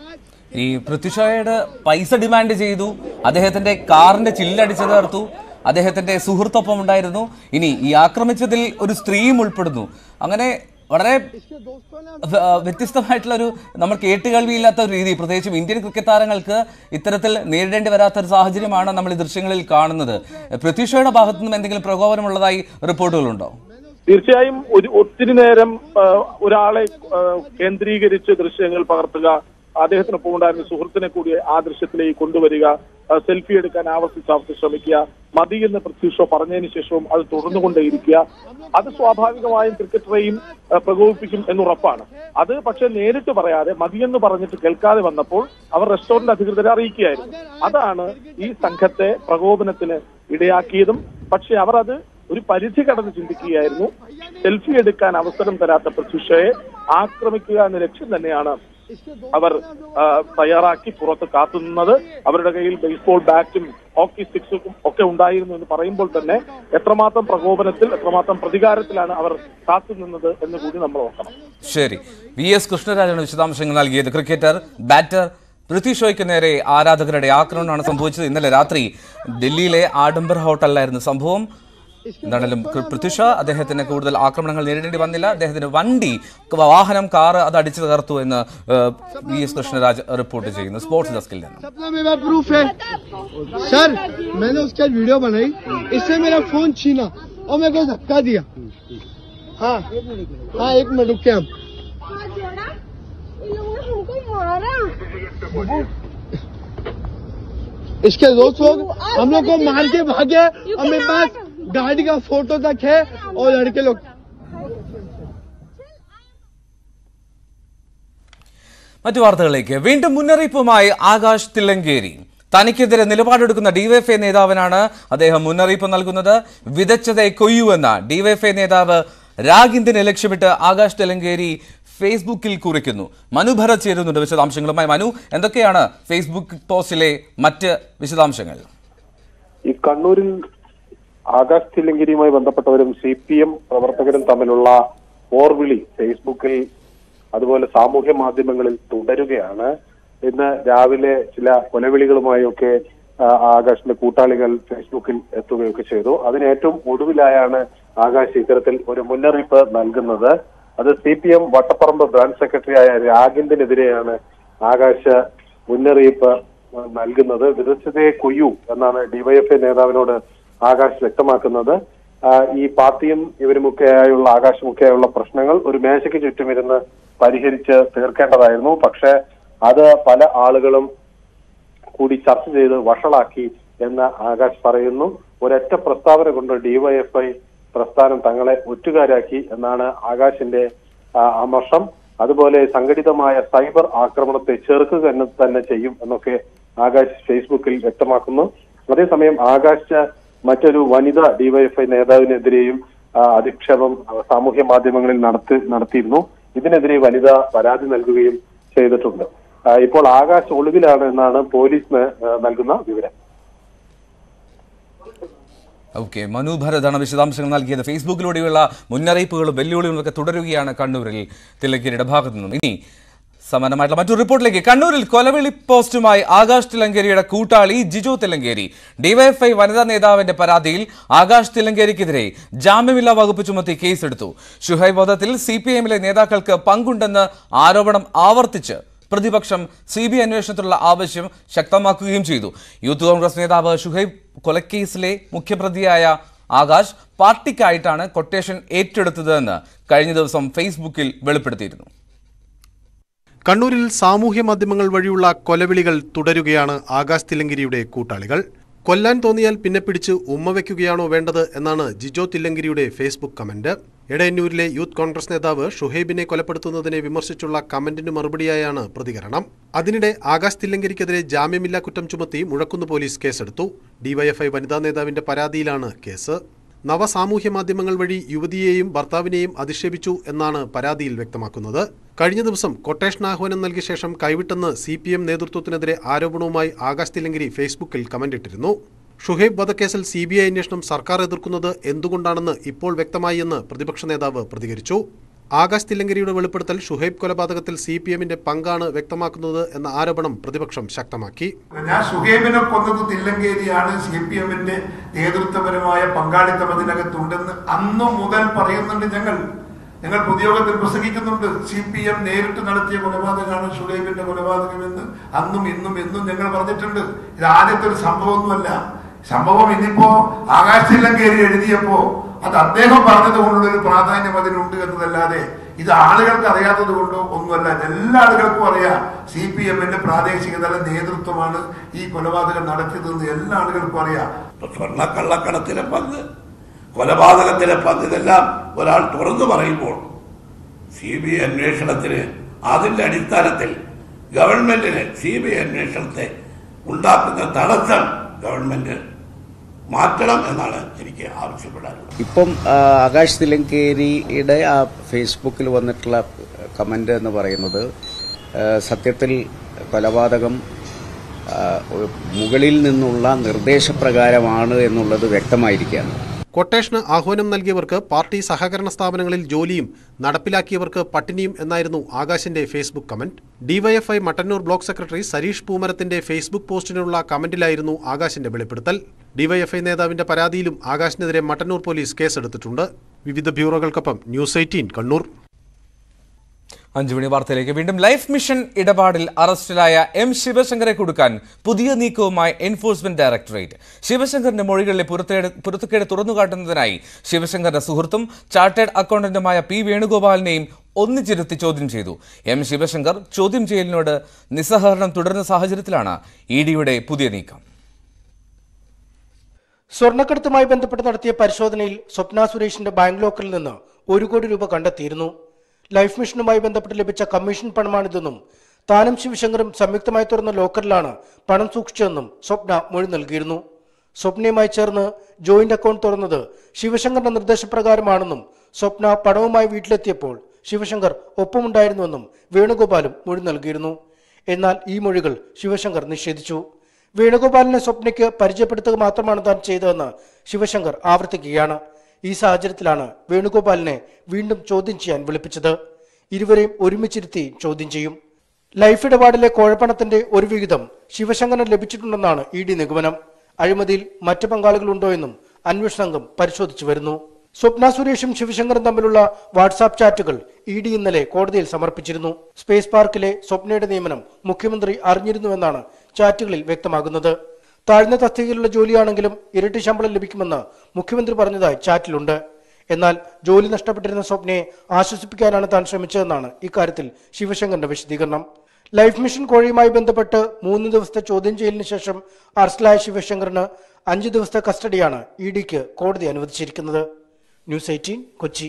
ഈ പൃഥ്വി ഷോയുടെ പൈസ ഡിമാൻഡ് ചെയ്തു, അദ്ദേഹത്തിന്റെ കാറിന്റെ ചില്ലടിച്ചു തീർത്തു, അദ്ദേഹത്തിന്റെ സുഹൃത്തൊപ്പം ഉണ്ടായിരുന്നു. ഇനി ഈ ആക്രമിച്ചതിൽ ഒരു സ്ത്രീയും ഉൾപ്പെടുന്നു. അങ്ങനെ വളരെ വ്യത്യസ്തമായിട്ടുള്ള ഒരു നമ്മൾ കേട്ടുകേൾവിയില്ലാത്ത ഒരു രീതി, പ്രത്യേകിച്ചും ഇന്ത്യൻ ക്രിക്കറ്റ് താരങ്ങൾക്ക് ഇത്തരത്തിൽ നേരിടേണ്ടി വരാത്ത ഒരു സാഹചര്യമാണ് നമ്മൾ ഈ ദൃശ്യങ്ങളിൽ കാണുന്നത്. പൃഥ്വി ഷോയുടെ ഭാഗത്തു നിന്നും എന്തെങ്കിലും പ്രകോപനമുള്ളതായി റിപ്പോർട്ടുകളുണ്ടോ? തീർച്ചയായും ഒരു ഒത്തിരി നേരം ഒരാളെ കേന്ദ്രീകരിച്ച് ദൃശ്യങ്ങൾ പകർത്തുക, അദ്ദേഹത്തിനൊപ്പം ഉണ്ടായിരുന്ന സുഹൃത്തിനെ കൂടി ആ ദൃശ്യത്തിലേക്ക് കൊണ്ടുവരിക, സെൽഫി എടുക്കാൻ ആവർത്തിച്ച് ആവർത്തിച്ച് ശ്രമിക്കുക, മതി എന്ന് പൃഥ്വി ഷോ പറഞ്ഞതിന് ശേഷവും അത് തുടർന്നുകൊണ്ടേയിരിക്കുക. അത് സ്വാഭാവികമായും ക്രിക്കറ്ററെയും പ്രകോപിപ്പിക്കും എന്നുറപ്പാണ്. അത് പക്ഷെ നേരിട്ട് പറയാതെ മതിയെന്ന് പറഞ്ഞിട്ട് കേൾക്കാതെ വന്നപ്പോൾ അവർ റെസ്റ്റോറന്റ് അധികൃതരെ അറിയിക്കുകയായിരുന്നു. അതാണ് ഈ സംഘത്തെ പ്രകോപനത്തിന് ഇടയാക്കിയതും. പക്ഷെ അവർ അത് ഒരു പരിധി കടന്ന് ചിന്തിക്കുകയായിരുന്നു. സെൽഫി എടുക്കാൻ അവസരം തരാത്ത പൃഥ്വി ഷോയെ ആക്രമിക്കുക എന്ന ലക്ഷ്യം തന്നെയാണ് അവർ തയ്യാറാക്കി പുറത്ത് കാത്തുനിന്നത്. അവരുടെ കയ്യിൽ ബേസ്ബോൾ ബാറ്റും ഹോക്കി സ്റ്റിക്സും ഒക്കെ ഉണ്ടായിരുന്നു എന്ന് പറയുമ്പോൾ തന്നെ എത്രമാത്രം പ്രകോപനത്തിൽ, എത്രമാത്രം പ്രതികാരത്തിലാണ് അവർ കാത്തുനിന്നത് എന്ന് കൂടി നമ്മൾ നോക്കണം. ശരി, വി എസ് കൃഷ്ണരാജാണ് വിശദാംശങ്ങൾ നൽകിയത്. ക്രിക്കറ്റർ ബാറ്റർ പൃഥ്വി ഷോയ്ക്ക് നേരെ ആരാധകരുടെ ആക്രമണമാണ് സംഭവിച്ചത്. ഇന്നലെ രാത്രി ഡൽഹിയിലെ ആഡംബർ ഹോട്ടലിലായിരുന്നു സംഭവം. എന്താണെങ്കിലും പൃഥ്വി ഷോ അദ്ദേഹത്തിന് കൂടുതൽ ആക്രമണങ്ങൾ നേരിടേണ്ടി വന്നില്ല. അദ്ദേഹത്തിന്റെ വണ്ടി, വാഹനം, കാറ് അത് അടിച്ചു തകർത്തു എന്ന് വി എസ് കൃഷ്ണരാജ് റിപ്പോർട്ട് ചെയ്യുന്നു. സ്പോർട്സ് ഡെസ്കിൽ നിന്ന്. सर, मैंने उसका वीडियो बनाई, इससे मेरा फोन छीना और मेरे को धक्का दिया. हाँ हाँ एक मिनट रुके हम. इसके दोस्त लोग हम लोग को मार के भागे और मेरे पास गाड़ी का फोटो तक है और लड़के लोग. മറ്റു വാർത്തകളിലേക്ക്. വീണ്ടും മുന്നറിയിപ്പുമായി ആകാശ് തില്ലങ്കേരി. തനിക്കെതിരെ നിലപാടെടുക്കുന്ന ഡിവൈഎഫ്ഐ നേതാവിനാണ് അദ്ദേഹം മുന്നറിയിപ്പ് നൽകുന്നത്. വിതച്ചതേ കൊയ്യുവെന്ന ഡിവൈഎഫ്ഐ നേതാവ് രാഗിന്ദിനെ ലക്ഷ്യമിട്ട് ആകാശ് തില്ലങ്കേരി ഫേസ്ബുക്കിൽ കുറിക്കുന്നു. മനു ഭരത് ചേരുന്നുണ്ട് വിശദാംശങ്ങളുമായി. മനു, എന്തൊക്കെയാണ് ഫേസ്ബുക്ക് പോസ്റ്റിലെ മറ്റ് വിശദാംശങ്ങൾ? ഈ കണ്ണൂരിൽ ആകാശ് തില്ലങ്കരിയുമായി ബന്ധപ്പെട്ടവരും സി പി എം പ്രവർത്തകരും തമ്മിലുള്ള പോർവിളി ഫേസ്ബുക്കിൽ അതുപോലെ സാമൂഹ്യ മാധ്യമങ്ങളിൽ തുടരുകയാണ്. ഇന്ന് രാവിലെ ചില കൊലവിളികളുമായൊക്കെ ആകാശിന്റെ കൂട്ടാളികൾ ഫേസ്ബുക്കിൽ എത്തുകയൊക്കെ ചെയ്തു. അതിന് ഏറ്റവും ഒടുവിലായാണ് ആകാശ് ഇത്തരത്തിൽ ഒരു മുന്നറിയിപ്പ് നൽകുന്നത്. അത് C P M Vattaparamba branch സെക്രട്ടറിയായ രാഗിന്ദിനെതിരെയാണ് ആകാശ് മുന്നറിയിപ്പ് നൽകുന്നത്. വിദേശത്തെ കൊയ്യു എന്നാണ് ഡിവൈഎഫ്ഐ നേതാവിനോട് ആകാശ് വ്യക്തമാക്കുന്നത്. ഈ പാർട്ടിയും ഇവരുമൊക്കെയായുള്ള ആകാശമൊക്കെയായുള്ള പ്രശ്നങ്ങൾ ഒരു മേശയ്ക്ക് ചുറ്റുമിരുന്ന് പരിഹരിച്ച് തീർക്കേണ്ടതായിരുന്നു. പക്ഷെ അത് പല ആളുകളും കൂടി ചർച്ച ചെയ്ത് വഷളാക്കി എന്ന് ആകാശ് പറയുന്നു. ഒരൊറ്റ പ്രസ്താവന കൊണ്ട് ഡിവൈഎഫ്ഐ പ്രസ്ഥാനം തങ്ങളെ ഒറ്റുകാരാക്കി എന്നാണ് ആകാശിന്റെ അമർഷം. അതുപോലെ സംഘടിതമായ സൈബർ ആക്രമണത്തെ ചെറുക്കുക തന്നെ ചെയ്യും എന്നൊക്കെ ആകാശ് ഫേസ്ബുക്കിൽ വ്യക്തമാക്കുന്നു. അതേസമയം ആകാശ് മറ്റൊരു വനിതാ ഡിവൈഎഫ്ഐ നേതാവിനെതിരെയും അധിക്ഷേപം സാമൂഹ്യ മാധ്യമങ്ങളിൽ നടത്തി നടത്തിയിരുന്നു. ഇതിനെതിരെ വനിത പരാതി നൽകുകയും ചെയ്തിട്ടുണ്ട്. ഇപ്പോൾ ആകാശ് ഒളിവിലാണ് എന്നാണ് പോലീസിന് നൽകുന്ന വിവരം. ഓക്കെ, മനു ഭരതാണ് വിശദാംശങ്ങൾ നൽകിയത്. ഫേസ്ബുക്കിലൂടെയുള്ള മുന്നറിയിപ്പുകളും വെല്ലുവിളികളും ഒക്കെ തുടരുകയാണ് കണ്ണൂരിൽ തില്ലങ്കേരിയുടെ ഭാഗത്തു നിന്നും. ഇനി സമാനമായിട്ടുള്ള മറ്റൊരു റിപ്പോർട്ടിലേക്ക്. കണ്ണൂരിൽ കൊലവിളി പോസ്റ്റുമായി ആകാശ് തില്ലങ്കേരിയുടെ കൂട്ടാളി ജിജോ തില്ലങ്കേരി. ഡിവൈഎഫ്ഐ വനിതാ നേതാവിന്റെ പരാതിയിൽ ആകാശ് തില്ലങ്കേരിക്കെതിരെ ജാമ്യമില്ലാ വകുപ്പ് ചുമത്തി കേസെടുത്തു. ഷുഹൈബ് വധത്തിൽ സി പി എമ്മിലെ നേതാക്കൾക്ക് പങ്കുണ്ടെന്ന് ആരോപണം ആവർത്തിച്ച് പ്രതിപക്ഷം സി ബി ഐ അന്വേഷണത്തിലുള്ള ആവശ്യം ശക്തമാക്കുകയും ചെയ്തു. യൂത്ത് കോൺഗ്രസ് നേതാവ് ഷുഹൈബ് കൊലക്കേസിലെ മുഖ്യപ്രതിയായ ആകാശ് പാർട്ടിക്കായിട്ടാണ് കൊട്ടേഷൻ ഏറ്റെടുത്തതെന്ന് കഴിഞ്ഞ ദിവസം ഫേസ്ബുക്കിൽ വെളിപ്പെടുത്തിയിരുന്നു. കണ്ണൂരിൽ സാമൂഹ്യ മാധ്യമങ്ങൾ വഴിയുള്ള കൊലവിളികൾ തുടരുകയാണ് ആകാശ് തില്ലങ്കരിയുടെ കൂട്ടാളികൾ. കൊല്ലാൻ തോന്നിയാൽ പിന്നെ പിടിച്ച് ഉമ്മ വയ്ക്കുകയാണോ വേണ്ടത് എന്നാണ് ജിജോ തില്ലങ്കരിയുടെ ഫേസ്ബുക്ക് കമന്റ്. എടയന്നൂരിലെ യൂത്ത് കോൺഗ്രസ് നേതാവ് ഷുഹൈബിനെ കൊലപ്പെടുത്തുന്നതിനെ വിമർശിച്ചുള്ള കമന്റിന് മറുപടിയായാണ് പ്രതികരണം. അതിനിടെ ആകാശ് തില്ലങ്കരിക്കെതിരെ ജാമ്യമില്ലാ കുറ്റം ചുമത്തി മുഴക്കുന്ന് പോലീസ് കേസെടുത്തു. ഡിവൈഎഫ്ഐ വനിതാ നേതാവിന്റെ പരാതിയിലാണ് കേസ്. നവസാമൂഹ്യ മാധ്യമങ്ങൾ വഴി യുവതിയെയും ഭർത്താവിനെയും അധിക്ഷേപിച്ചു എന്നാണ് പരാതിയിൽ വ്യക്തമാക്കുന്നത്. കഴിഞ്ഞ ദിവസം കൊട്ടേഷൻ ആഹ്വാനം നൽകിയ ശേഷം കൈവിട്ടെന്ന് സി പി എം നേതൃത്വത്തിനെതിരെ ആരോപണവുമായി ആകാശ് തില്ലങ്കരി ഫേസ്ബുക്കിൽ കമന്റിട്ടിരുന്നു. ഷുഹൈബ് വധക്കേസിൽ സി ബി ഐ അന്വേഷണം സർക്കാർ എതിർക്കുന്നത് എന്തുകൊണ്ടാണെന്ന് ഇപ്പോൾ വ്യക്തമായി എന്ന് പ്രതിപക്ഷ നേതാവ് പ്രതികരിച്ചു. ആകാശ് തില്ലങ്കരിയുടെ വെളിപ്പെടുത്തൽ ഷുഹൈബ് കൊലപാതകത്തിൽ സി പി എമ്മിന്റെ പങ്കാണ് വ്യക്തമാക്കുന്നത് എന്ന ആരോപണം പ്രതിപക്ഷം ശക്തമാക്കി. ഞാൻ ഷുഹൈബിനെ കൊന്നത് തില്ലങ്കേരിയാണ്, സി പി എമ്മിന്റെ നേതൃത്വപരമായ പങ്കാളിത്തം അതിനകത്തുണ്ടെന്ന് അന്നു മുതൽ പറയുന്നുണ്ട്. ഞങ്ങൾ ഞങ്ങൾ പൊതുയോഗത്തിൽ പ്രസംഗിക്കുന്നുണ്ട്. സി പി എം നേരിട്ട് നടത്തിയ കൊലപാതകമാണ് ഷുഹൈബിന്റെ കൊലപാതകമെന്ന് അന്നും ഇന്നും എന്നും ഞങ്ങൾ പറഞ്ഞിട്ടുണ്ട്. ഇത് ആദ്യത്തെ ഒരു സംഭവമൊന്നുമല്ല. സംഭവം ഇന്നിപ്പോ ആകാശ് തില്ലങ്കേരി എഴുതിയപ്പോ അത് അദ്ദേഹം പറഞ്ഞത് കൊണ്ടുള്ള ഒരു പ്രാധാന്യം അതിനുണ്ട് എന്നതല്ലാതെ ഇത് ആളുകൾക്ക് അറിയാത്തത് കൊണ്ടോ ഒന്നുമല്ല. എല്ലാ ആളുകൾക്കും അറിയാം സി പി എമ്മിന്റെ പ്രാദേശിക തല നേതൃത്വമാണ് ഈ കൊലപാതകം നടത്തിയതെന്ന് എല്ലാ ആളുകൾക്കും അറിയാം. സ്വർണ്ണക്കള്ളക്കടത്തിലെ പങ്ക്, കൊലപാതകത്തിലെ പങ്ക്, ഇതെല്ലാം ഒരാൾ തുറന്നു പറയുമ്പോൾ സി ബി ഐ അന്വേഷണത്തിന് അതിന്റെ അടിസ്ഥാനത്തിൽ ഗവൺമെന്റിന് സി ബി ഐ അന്വേഷണത്തെ ഉണ്ടാക്കുന്ന തടസ്സം ഗവൺമെന്റ് മാറ്റണം എന്നാണ് എനിക്ക് ആവശ്യപ്പെടാനുള്ളത്. ഇപ്പം ആകാശ് തില്ലങ്കേരിയുടെ ആ ഫേസ്ബുക്കിൽ വന്നിട്ടുള്ള കമന്റ് എന്ന് പറയുന്നത് സത്യത്തിൽ കൊലപാതകം മുകളിൽ നിന്നുള്ള നിർദ്ദേശപ്രകാരമാണ് എന്നുള്ളത് വ്യക്തമായിരിക്കുകയാണ്. കൊട്ടേഷന് ആഹ്വാനം നൽകിയവർക്ക് പാർട്ടി സഹകരണ സ്ഥാപനങ്ങളിൽ ജോലിയും നടപ്പിലാക്കിയവർക്ക് പട്ടിണിയും എന്നായിരുന്നു ആകാശിന്റെ Facebook comment. DYFI Mattannur block secretary Sareesh പൂമരത്തിന്റെ ഫേസ്ബുക്ക് പോസ്റ്റിനുള്ള കമന്റിലായിരുന്നു ആകാശിന്റെ വെളിപ്പെടുത്തൽ. ഡിവൈഎഫ്ഐ നേതാവിന്റെ പരാതിയിലും ആകാശിനെതിരെ മട്ടന്നൂർ പോലീസ് കേസെടുത്തിട്ടുണ്ട്. വിവിധ ബ്യൂറോകൾക്കൊപ്പം ന്യൂസ് എയ്റ്റീൻ കണ്ണൂർ. അഞ്ചു മണി വാർത്തയിലേക്ക് വീണ്ടും. ലൈഫ് മിഷൻ ഇടപാടിൽ അറസ്റ്റിലായ എം ശിവശങ്കറെ കൊടുക്കാൻ പുതിയ നീക്കവുമായി എൻഫോഴ്സ്മെന്റ് ഡയറക്ടറേറ്റ്. ശിവശങ്കറിന്റെ മൊഴികളിലെ പുറത്തുകേട് തുറന്നുകാട്ടുന്നതിനായി ശിവശങ്കറിന്റെ സുഹൃത്തും ചാർട്ടേഡ് അക്കൗണ്ടന്റുമായ പി വേണുഗോപാലിനെയും ഒന്നിച്ചിരുത്തി ചോദ്യം ചെയ്തു. എം ശിവശങ്കർ ചോദ്യം ചെയ്യലിനോട് നിസ്സഹകരണം തുടരുന്ന സാഹചര്യത്തിലാണ് ഇ ഡിയുടെ പുതിയ നീക്കം. സ്വർണ്ണക്കടത്തുമായി ബന്ധപ്പെട്ട് നടത്തിയ പരിശോധനയിൽ സ്വപ്ന സുരേഷിന്റെ ബാങ്ക് ലോക്കറിൽ നിന്ന് ഒരു കോടി രൂപ കണ്ടെത്തിയിരുന്നു. ലൈഫ് മിഷനുമായി ബന്ധപ്പെട്ട് ലഭിച്ച കമ്മീഷൻ പണമാണിതെന്നും താനും ശിവശങ്കറും സംയുക്തമായി തുറന്ന ലോക്കറിലാണ് പണം സൂക്ഷിച്ചതെന്നും സ്വപ്ന മൊഴി നൽകിയിരുന്നു. സ്വപ്നയുമായി ചേർന്ന് ജോയിന്റ് അക്കൗണ്ട് തുറന്നത് ശിവശങ്കറിന്റെ നിർദ്ദേശപ്രകാരമാണെന്നും സ്വപ്ന പണവുമായി വീട്ടിലെത്തിയപ്പോൾ ശിവശങ്കർ ഒപ്പമുണ്ടായിരുന്നുവെന്നും വേണുഗോപാലും മൊഴി നൽകിയിരുന്നു. എന്നാൽ ഈ മൊഴികൾ ശിവശങ്കർ നിഷേധിച്ചു. വേണുഗോപാലിനെ സ്വപ്നയ്ക്ക് പരിചയപ്പെടുത്തുക മാത്രമാണ് താൻ ചെയ്തതെന്ന് ശിവശങ്കർ ആവർത്തിക്കുകയാണ്. ഈ സാഹചര്യത്തിലാണ് വേണുഗോപാലിനെ വീണ്ടും ചോദ്യം ചെയ്യാൻ വിളിപ്പിച്ചത്. ഇരുവരെയും ഒരുമിച്ചിരുത്തി ചോദ്യം ചെയ്യും. ലൈഫ് ഇടപാടിലെ കോഴപ്പണത്തിന്റെ ഒരു വിഹിതം ശിവശങ്കറിന് ലഭിച്ചിട്ടുണ്ടെന്നാണ് ഇ ഡി നിഗമനം. അഴിമതിയിൽ മറ്റ് പങ്കാളികളുണ്ടോ എന്നും അന്വേഷണ സംഘം പരിശോധിച്ചു വരുന്നു. സ്വപ്ന സുരേഷും ശിവശങ്കറും തമ്മിലുള്ള വാട്സാപ്പ് ചാറ്റുകൾ ഇ ഡി ഇന്നലെ കോടതിയിൽ സമർപ്പിച്ചിരുന്നു. സ്പേസ് പാർക്കിലെ സ്വപ്നയുടെ നിയമനം മുഖ്യമന്ത്രി അറിഞ്ഞിരുന്നുവെന്നാണ് ചാറ്റുകളിൽ വ്യക്തമാകുന്നത്. താഴ്ന്ന തസ്തികയിലുള്ള ജോലിയാണെങ്കിലും ഇരട്ടി ശമ്പളം ലഭിക്കുമെന്ന് മുഖ്യമന്ത്രി പറഞ്ഞതായി ചാറ്റിലുണ്ട്. എന്നാൽ ജോലി നഷ്ടപ്പെട്ടിരുന്ന സ്വപ്നയെ ആശ്വസിപ്പിക്കാനാണ് താൻ ശ്രമിച്ചതെന്നാണ് ഇക്കാര്യത്തിൽ ശിവശങ്കറിന്റെ വിശദീകരണം. ലൈഫ് മിഷൻ കോഴയുമായി ബന്ധപ്പെട്ട് മൂന്ന് ദിവസത്തെ ചോദ്യം ചെയ്യലിന് ശേഷം അറസ്റ്റിലായ ശിവശങ്കറിന് അഞ്ചു ദിവസത്തെ കസ്റ്റഡിയാണ് ഇ ഡിക്ക് കോടതി അനുവദിച്ചിരിക്കുന്നത്. News eighteen Kochi.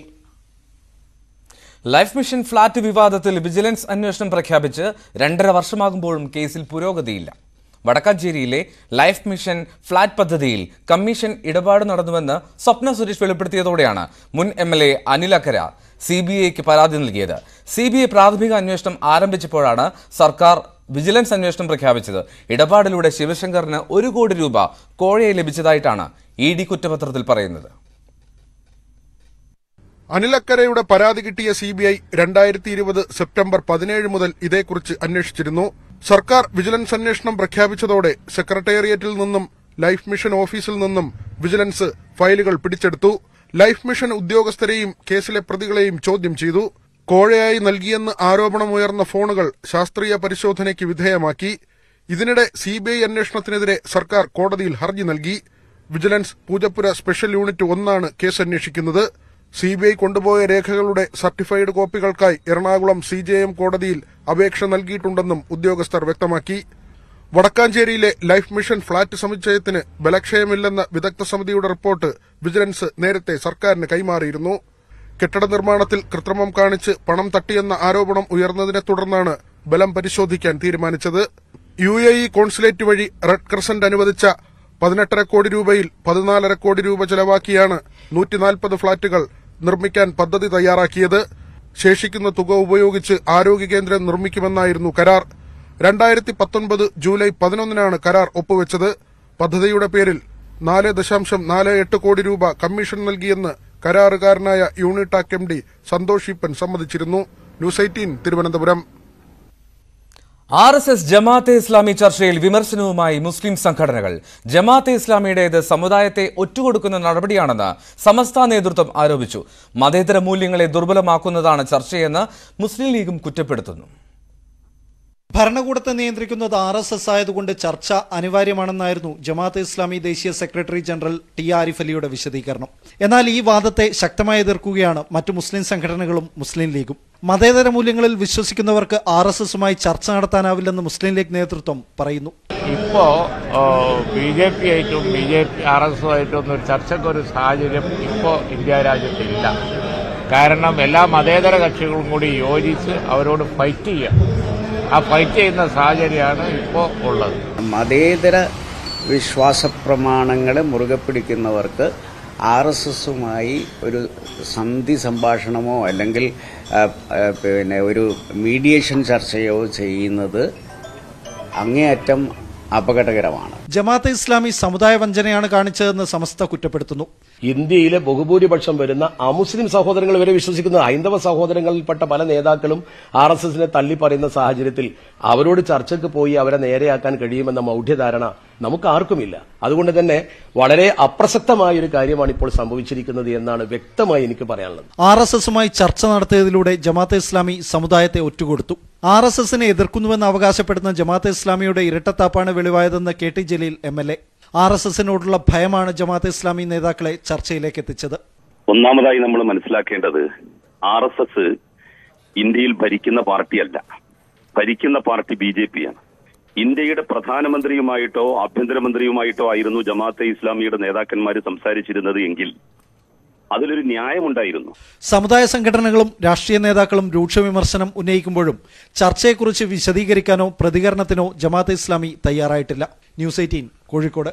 Life mission flat വിവാദത്തിൽ വിജിലൻസ് അന്വേഷണം പ്രഖ്യാപിച്ച് രണ്ടര വർഷമാകുമ്പോഴും കേസിൽ പുരോഗതിയില്ല. വടക്കാഞ്ചേരിയിലെ ലൈഫ് മിഷൻ ഫ്ളാറ്റ് പദ്ധതിയിൽ കമ്മീഷൻ ഇടപാട് നടന്നുവെന്ന് സ്വപ്ന സുരേഷ് വെളിപ്പെടുത്തിയതോടെയാണ് മുൻ M L A Anil Akkara C B ഐക്ക് പരാതി നൽകിയത്. സി ബി ഐ പ്രാഥമിക അന്വേഷണം ആരംഭിച്ചപ്പോഴാണ് സർക്കാർ വിജിലൻസ് അന്വേഷണം പ്രഖ്യാപിച്ചത്. ഇടപാടിലൂടെ ശിവശങ്കറിന് ഒരു കോടി രൂപ കോഴയെ ലഭിച്ചതായിട്ടാണ് ഇ ഡി കുറ്റപത്രത്തിൽ പറയുന്നത്. അനിലക്കരയുടെ പരാതി കിട്ടിയ സി ബി ഐ രണ്ടായിരത്തി ഇരുപത് സെപ്റ്റംബർ പതിനേഴ് മുതൽ ഇതേക്കുറിച്ച് അന്വേഷിച്ചിരുന്നു. സർക്കാർ വിജിലൻസ് അന്വേഷണം പ്രഖ്യാപിച്ചതോടെ സെക്രട്ടേറിയറ്റിൽ നിന്നും ലൈഫ് മിഷൻ ഓഫീസിൽ നിന്നും വിജിലൻസ് ഫയലുകൾ പിടിച്ചെടുത്തു. ലൈഫ് മിഷൻ ഉദ്യോഗസ്ഥരെയും കേസിലെ പ്രതികളെയും ചോദ്യം ചെയ്തു. കോഴയായി നൽകിയെന്ന് ആരോപണമുയർന്ന ഫോണുകൾ ശാസ്ത്രീയ പരിശോധനയ്ക്ക് വിധേയമാക്കി. ഇതിനിടെ സി ബി ഐ അന്വേഷണത്തിനെതിരെ സർക്കാർ കോടതിയിൽ ഹർജി നൽകി. വിജിലൻസ് പൂജപ്പുര സ്പെഷ്യൽ യൂണിറ്റ് ഒന്നാണ് കേസ് അന്വേഷിക്കുന്നത്. സി ബി ഐ കൊണ്ടുപോയ രേഖകളുടെ സർട്ടിഫൈഡ് കോപ്പികൾക്കായി എറണാകുളം സി ജെ എം കോടതിയിൽ അപേക്ഷ നൽകിയിട്ടുണ്ടെന്നും ഉദ്യോഗസ്ഥർ വ്യക്തമാക്കി. വടക്കാഞ്ചേരിയിലെ ലൈഫ് മിഷൻ ഫ്ളാറ്റ് സമുച്ചയത്തിന് ബലക്ഷയമില്ലെന്ന വിദഗ്ധ സമിതിയുടെ റിപ്പോർട്ട് വിജിലൻസ് നേരത്തെ സർക്കാരിന് കൈമാറിയിരുന്നു. കെട്ടിട നിർമ്മാണത്തിൽ കൃത്രിമം കാണിച്ച് പണം തട്ടിയെന്ന ആരോപണം ഉയർന്നതിനെ തുടർന്നാണ് ബലം പരിശോധിക്കാൻ തീരുമാനിച്ചത്. യു എ ഇ കോൺസുലേറ്റ് വഴി റെഡ് ക്രസന്റ് അനുവദിച്ച പതിനെട്ടര കോടി രൂപയിൽ പതിനാലര കോടി രൂപ ചെലവാക്കിയാണ് നൂറ്റിനാൽപ്പത് ഫ്ളാറ്റുകൾ നിർമ്മിക്കാൻ പദ്ധതി തയ്യാറാക്കിയത്. ശേഷിക്കുന്ന തുക ഉപയോഗിച്ച് ആരോഗ്യ കേന്ദ്രം നിർമ്മിക്കുമെന്നായിരുന്നു കരാർ. രണ്ടായിരത്തി പത്തൊൻപത് ജൂലൈ പതിനൊന്നിനാണ് കരാർ ഒപ്പുവെച്ചത്. പദ്ധതിയുടെ പേരിൽ നാല് ദശാംശം നാല് എട്ട് കോടി രൂപ കമ്മീഷൻ നൽകിയെന്ന് കരാറുകാരനായ യൂണിടാക് എം ഡി സന്തോഷ് ഈപ്പൻ സമ്മതിച്ചിരുന്നു. News eighteen Thiruvananthapuram. R S S Jamaat-e Islami ചർച്ചയിൽ വിമർശനവുമായി മുസ്ലിം സംഘടനകൾ. ജമാഅത്തെ ഇസ്ലാമിയുടേത് സമുദായത്തെ ഒറ്റുകൊടുക്കുന്ന നടപടിയാണെന്ന് സമസ്ത നേതൃത്വം ആരോപിച്ചു. മതേതര മൂല്യങ്ങളെ ദുർബലമാക്കുന്നതാണ് ചർച്ചയെന്ന് മുസ്ലിം ലീഗും കുറ്റപ്പെടുത്തുന്നു. ഭരണകൂടത്തെ നിയന്ത്രിക്കുന്നത് ആർ എസ് എസ് ആയതുകൊണ്ട് ചർച്ച അനിവാര്യമാണെന്നായിരുന്നു ജമാഅത്തെ ഇസ്ലാമി ദേശീയ സെക്രട്ടറി ജനറൽ ടി ആരിഫ് അലിയുടെ വിശദീകരണം. എന്നാൽ ഈ വാദത്തെ ശക്തമായി എതിർക്കുകയാണ് മറ്റു മുസ്ലിം സംഘടനകളും മുസ്ലിം ലീഗും. മതേതര മൂല്യങ്ങളിൽ വിശ്വസിക്കുന്നവർക്ക് ആർ എസ് എസുമായി ചർച്ച നടത്താനാവില്ലെന്ന് മുസ്ലിം ലീഗ് നേതൃത്വം പറയുന്നു. ഇപ്പോ ബി ജെ പി ആയിട്ടും B J P R S ആയിട്ടും ഒന്നും ചർച്ചയ്ക്കൊരു സാഹചര്യം ഇപ്പോ ഇന്ത്യ രാജ്യത്തില്ല. കാരണം എല്ലാ മതേതര കക്ഷികളും കൂടി യോജിച്ച് അവരോട് ഫൈറ്റ് ചെയ്യുക. ആ ഫൈറ്റ് ചെയ്യുന്ന സാഹചര്യമാണ് ഇപ്പോൾ ഉള്ളത്. മതേതര വിശ്വാസ പ്രമാണങ്ങളെ മുറുകെ പിടിക്കുന്നവർക്ക് ആർ എസ് എസുമായി ഒരു സന്ധി സംഭാഷണമോ അല്ലെങ്കിൽ പിന്നെ ഒരു മീഡിയേഷൻ ചർച്ചയോ ചെയ്യുന്നത് അങ്ങേയറ്റം അപകടകരമാണ്. ജമാഅത്തെ ഇസ്ലാമി സമുദായ വഞ്ചനയാണ് കാണിച്ചതെന്ന് സമസ്ത കുറ്റപ്പെടുത്തുന്നു. ഇന്ത്യയിലെ ബഹുഭൂരിപക്ഷം വരുന്ന അമുസ്ലിം സഹോദരങ്ങൾ വരെ വിശ്വസിക്കുന്ന ഹൈന്ദവ സഹോദരങ്ങളിൽപ്പെട്ട പല നേതാക്കളും ആർ എസ് എസിനെ തള്ളി പറയുന്ന സാഹചര്യത്തിൽ അവരോട് ചർച്ചയ്ക്ക് പോയി അവരെ നേരെയാക്കാൻ കഴിയുമെന്ന മൗഢ്യധാരണ നമുക്ക് ആർക്കുമില്ല. അതുകൊണ്ട് തന്നെ വളരെ അപ്രസക്തമായ ഒരു കാര്യമാണ് ഇപ്പോൾ സംഭവിച്ചിരിക്കുന്നത് എന്നാണ് വ്യക്തമായി എനിക്ക് പറയാനുള്ളത്. ആർ എസ് എസുമായി ചർച്ച നടത്തിയതിലൂടെ ജമാഅത്തെ ഇസ്ലാമി സമുദായത്തെ ഒറ്റുകൊടുത്തു. ആർ എസ് എസിനെ എതിർക്കുന്നുവെന്ന് അവകാശപ്പെടുന്ന ജമാഅത്തെ ഇസ്ലാമിയുടെ ഇരട്ടത്താപ്പാണ് വെളിവായതെന്ന് K T Jaleel M L A. R S എസിനോടുള്ള ഭയമാണ് ജമാഅത്തെ ഇസ്ലാമി നേതാക്കളെ ചർച്ചയിലേക്ക് എത്തിച്ചത്. ഒന്നാമതായി നമ്മൾ മനസ്സിലാക്കേണ്ടത് ആർ എസ് എസ് ഇന്ത്യയിൽ ഭരിക്കുന്ന പാർട്ടിയല്ല. ഭരിക്കുന്ന പാർട്ടി ബി ജെ പി ആണ്. ഇന്ത്യയുടെ പ്രധാനമന്ത്രിയുമായിട്ടോ ആഭ്യന്തരമന്ത്രിയുമായിട്ടോ ആയിരുന്നു ജമാഅത്തെ ഇസ്ലാമിയുടെ നേതാക്കന്മാർ സംസാരിച്ചിരുന്നത് എങ്കിൽ അതിലൊരു ന്യായമുണ്ടായിരുന്നു. സമുദായ സംഘടനകളും രാഷ്ട്രീയ നേതാക്കളും രൂക്ഷ വിമർശനം ഉന്നയിക്കുമ്പോഴും ചർച്ചയെക്കുറിച്ച് വിശദീകരിക്കാനോ പ്രതികരണത്തിനോ ജമാഅത്തെ ഇസ്ലാമി തയ്യാറായിട്ടില്ല. News eighteen Kozhikode.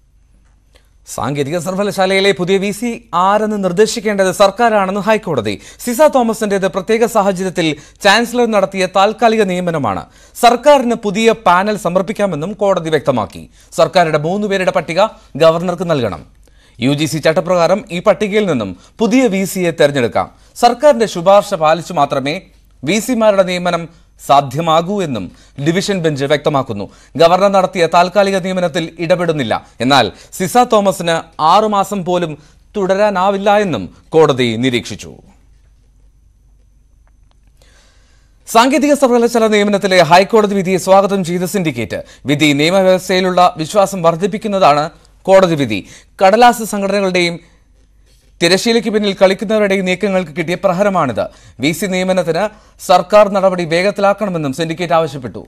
സാങ്കേതിക സർവകലാശാലയിലെ പുതിയ വി സി ആരെന്ന് നിർദ്ദേശിക്കേണ്ടത് സർക്കാരാണെന്ന് ഹൈക്കോടതി. സിസ തോമസിന്റേത് പ്രത്യേക സാഹചര്യത്തിൽ ചാൻസലർ നടത്തിയ താൽക്കാലിക നിയമനമാണ്. സർക്കാരിന് പുതിയ പാനൽ സമർപ്പിക്കാമെന്നും കോടതി വ്യക്തമാക്കി. സർക്കാരുടെ മൂന്നുപേരുടെ പട്ടിക ഗവർണർക്ക് നൽകണം. യു ജി സി ചട്ടപ്രകാരം ഈ പട്ടികയിൽ നിന്നും പുതിയ വി സിയെ തെരഞ്ഞെടുക്കാം. സർക്കാരിന്റെ ശുപാർശ പാലിച്ചു മാത്രമേ വി സിമാരുടെ നിയമനം സാധ്യമാകൂ എന്നും ഡിവിഷൻ ബെഞ്ച് വ്യക്തമാക്കുന്നു. ഗവർണർ നടത്തിയ താൽക്കാലിക നിയമനത്തിൽ ഇടപെടുന്നില്ല. എന്നാൽ സിസ തോമസിന് ആറുമാസം പോലും തുടരാനാവില്ല എന്നും കോടതി നിരീക്ഷിച്ചു. സാങ്കേതിക സർവകലാശാല നിയമനത്തിലെ ഹൈക്കോടതി വിധിയെ സ്വാഗതം ചെയ്ത സിൻഡിക്കേറ്റ്. വിധി നിയമവ്യവസ്ഥയിലുള്ള വിശ്വാസം വർദ്ധിപ്പിക്കുന്നതാണ് കോടതി വിധി. കടലാസ് സംഘടനകളുടെയും തിരശ്ശീലയ്ക്ക് പിന്നിൽ കളിക്കുന്നവരുടെയും നീക്കങ്ങൾക്ക് കിട്ടിയ പ്രഹരമാണിത്. വി സി നിയമനത്തിന് സർക്കാർ നടപടി വേഗത്തിലാക്കണമെന്നും സിൻഡിക്കേറ്റ് ആവശ്യപ്പെട്ടു.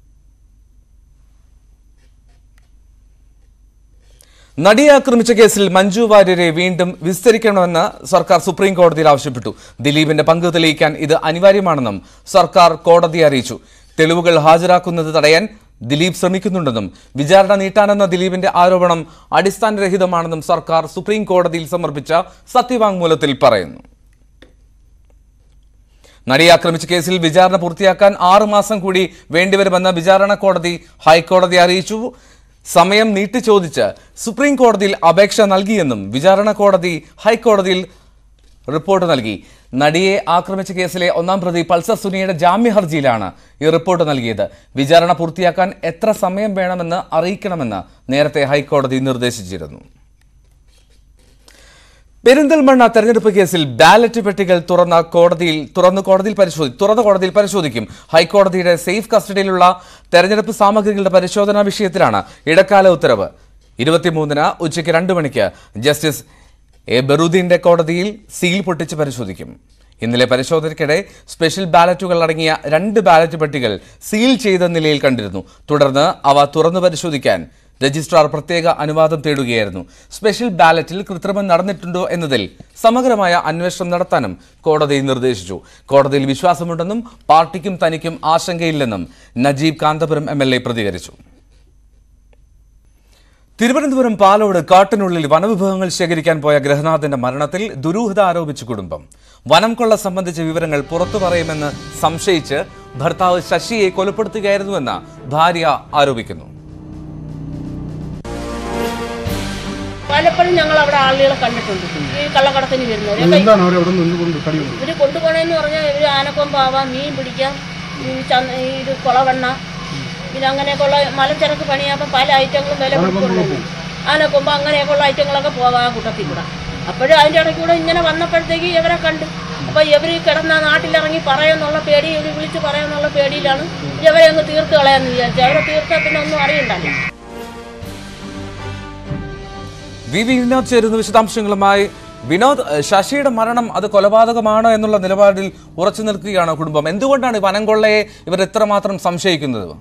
നടിയെ ആക്രമിച്ച കേസിൽ മഞ്ജു വാര്യരെ വീണ്ടും വിസ്തരിക്കണമെന്ന് സർക്കാർ സുപ്രീം കോടതിയിൽ ആവശ്യപ്പെട്ടു. ദിലീപിന്റെ പങ്ക് തെളിയിക്കാൻ ഇത് അനിവാര്യമാണെന്നും സർക്കാർ കോടതിയെ അറിയിച്ചു. തെളിവുകൾ ഹാജരാക്കുന്നത് തടയാൻ ദിലീപ് ശ്രമിക്കുന്നുണ്ടെന്നും വിചാരണ നീട്ടാനെന്ന ദിലീപിന്റെ ആരോപണം അടിസ്ഥാനരഹിതമാണെന്നും സർക്കാർ സുപ്രീം കോടതിയിൽ സമർപ്പിച്ച സത്യവാങ്മൂലത്തിൽ പറയുന്നു. നടിയെ ആക്രമിച്ച കേസിൽ വിചാരണ പൂർത്തിയാക്കാൻ ആറുമാസം കൂടി വേണ്ടിവരുമെന്ന് വിചാരണ കോടതി ഹൈക്കോടതിയെ അറിയിച്ചു. സമയം നീട്ടി ചോദിച്ച് സുപ്രീം കോടതിയിൽ അപേക്ഷ നൽകിയെന്നും വിചാരണ കോടതി ഹൈക്കോടതിയിൽ റിപ്പോർട്ട് നൽകി. നടിയെ ആക്രമിച്ച കേസിലെ ഒന്നാം പ്രതി പൾസർ സുനിയുടെ ജാമ്യ ഹർജിയിലാണ് ഈ റിപ്പോർട്ട് നൽകിയത്. വിചാരണ പൂർത്തിയാക്കാൻ എത്ര സമയം വേണമെന്ന് അറിയിക്കണമെന്ന് നേരത്തെ ഹൈക്കോടതി നിർദ്ദേശിച്ചിരുന്നു. പെരിന്തൽമണ്ണ തെരഞ്ഞെടുപ്പ് കേസിൽ ബാലറ്റ് പെട്ടികൾ തുറന്ന കോടതിയിൽ തുറന്ന് കോടതിയിൽ പരിശോധി തുറന്ന കോടതിയിൽ പരിശോധിക്കും. ഹൈക്കോടതിയുടെ സേഫ് കസ്റ്റഡിയിലുള്ള തെരഞ്ഞെടുപ്പ് സാമഗ്രികളുടെ പരിശോധനാ വിഷയത്തിലാണ് ഇടക്കാല ഉത്തരവ്. ഇരുപത്തിമൂന്നിന് ഉച്ചയ്ക്ക് രണ്ട് മണിക്ക് ജസ്റ്റിസ് എ ബറൂദ്ദീന്റെ കോടതിയിൽ സീൽ പൊട്ടിച്ച് പരിശോധിക്കും. ഇന്നലെ പരിശോധനയ്ക്കിടെ സ്പെഷ്യൽ ബാലറ്റുകൾ അടങ്ങിയ രണ്ട് ബാലറ്റ് പെട്ടികൾ സീൽ ചെയ്ത നിലയിൽ കണ്ടിരുന്നു. തുടർന്ന് അവ തുറന്നു പരിശോധിക്കാൻ രജിസ്ട്രാർ പ്രത്യേക അനുവാദം തേടുകയായിരുന്നു. സ്പെഷ്യൽ ബാലറ്റിൽ കൃത്രിമം നടന്നിട്ടുണ്ടോ എന്നതിൽ സമഗ്രമായ അന്വേഷണം നടത്താനും കോടതി നിർദ്ദേശിച്ചു. കോടതിയിൽ വിശ്വാസമുണ്ടെന്നും പാർട്ടിക്കും തനിക്കും ആശങ്കയില്ലെന്നും Najeeb Kanthapuram M L A പ്രതികരിച്ചു. തിരുവനന്തപുരം പാലോട് കാട്ടിനുള്ളിൽ വനവിഭവങ്ങൾ ശേഖരിക്കാൻ പോയ ഗൃഹനാഥന്റെ മരണത്തിൽ ദുരൂഹത ആരോപിച്ച് കുടുംബം. വനം കൊള്ള സംബന്ധിച്ച വിവരങ്ങൾ പുറത്തു പറയുമെന്ന് സംശയിച്ച് ഭർത്താവ് ശശിയെ കൊലപ്പെടുത്തുകയായിരുന്നുവെന്ന് ഭാര്യ ആരോപിക്കുന്നു. പലപ്പോഴും ഞങ്ങൾ അവിടെ ആളുകളെ കണ്ടിട്ടുണ്ട്. ഈ കള്ളക്കടത്തിന് വരുന്നവർ ഇവര് കൊണ്ടുപോകണമെന്ന് പറഞ്ഞാൽ ഇവര് ആനക്കൊമ്പാവാം, മീൻ പിടിക്കാം, ഇത് കുളവെണ്ണ, പിന്നെ അങ്ങനെയൊക്കെയുള്ള മലച്ചരക്ക് പണിയാകുമ്പോൾ പല ഐറ്റങ്ങളും വില കൊടുക്കുന്നുണ്ട്. ആനക്കൊമ്പ് അങ്ങനെയൊക്കെയുള്ള ഐറ്റങ്ങളൊക്കെ പോകാം ആ കൂട്ടത്തിൽ കൂടെ. അപ്പോഴും അതിൻ്റെ ഇടയ്ക്ക് കൂടെ ഇങ്ങനെ വന്നപ്പോഴത്തേക്ക് ഇവരെ കണ്ട്. അപ്പോൾ ഇവർ കിടന്ന നാട്ടിലിറങ്ങി പറയാന്നുള്ള പേടി, ഇവർ വിളിച്ച് പറയാന്നുള്ള പേടിയിലാണ് ഇവരെ അങ്ങ് തീർത്ത് കളയാന്ന് വിചാരിച്ചു. അവരെ തീർത്താൽ പിന്നെ ഒന്നും അറിയണ്ടല്ലോ. വി വി വിനോദ് ചേരുന്ന വിശദാംശങ്ങളുമായി. വിനോദ്, ശശിയുടെ മരണം അത് കൊലപാതകമാണ് എന്നുള്ള നിലപാടിൽ ഉറച്ചു നിൽക്കുകയാണ് കുടുംബം. എന്തുകൊണ്ടാണ് വനം കൊള്ളയെ ഇവർ എത്രമാത്രം സംശയിക്കുന്നത്?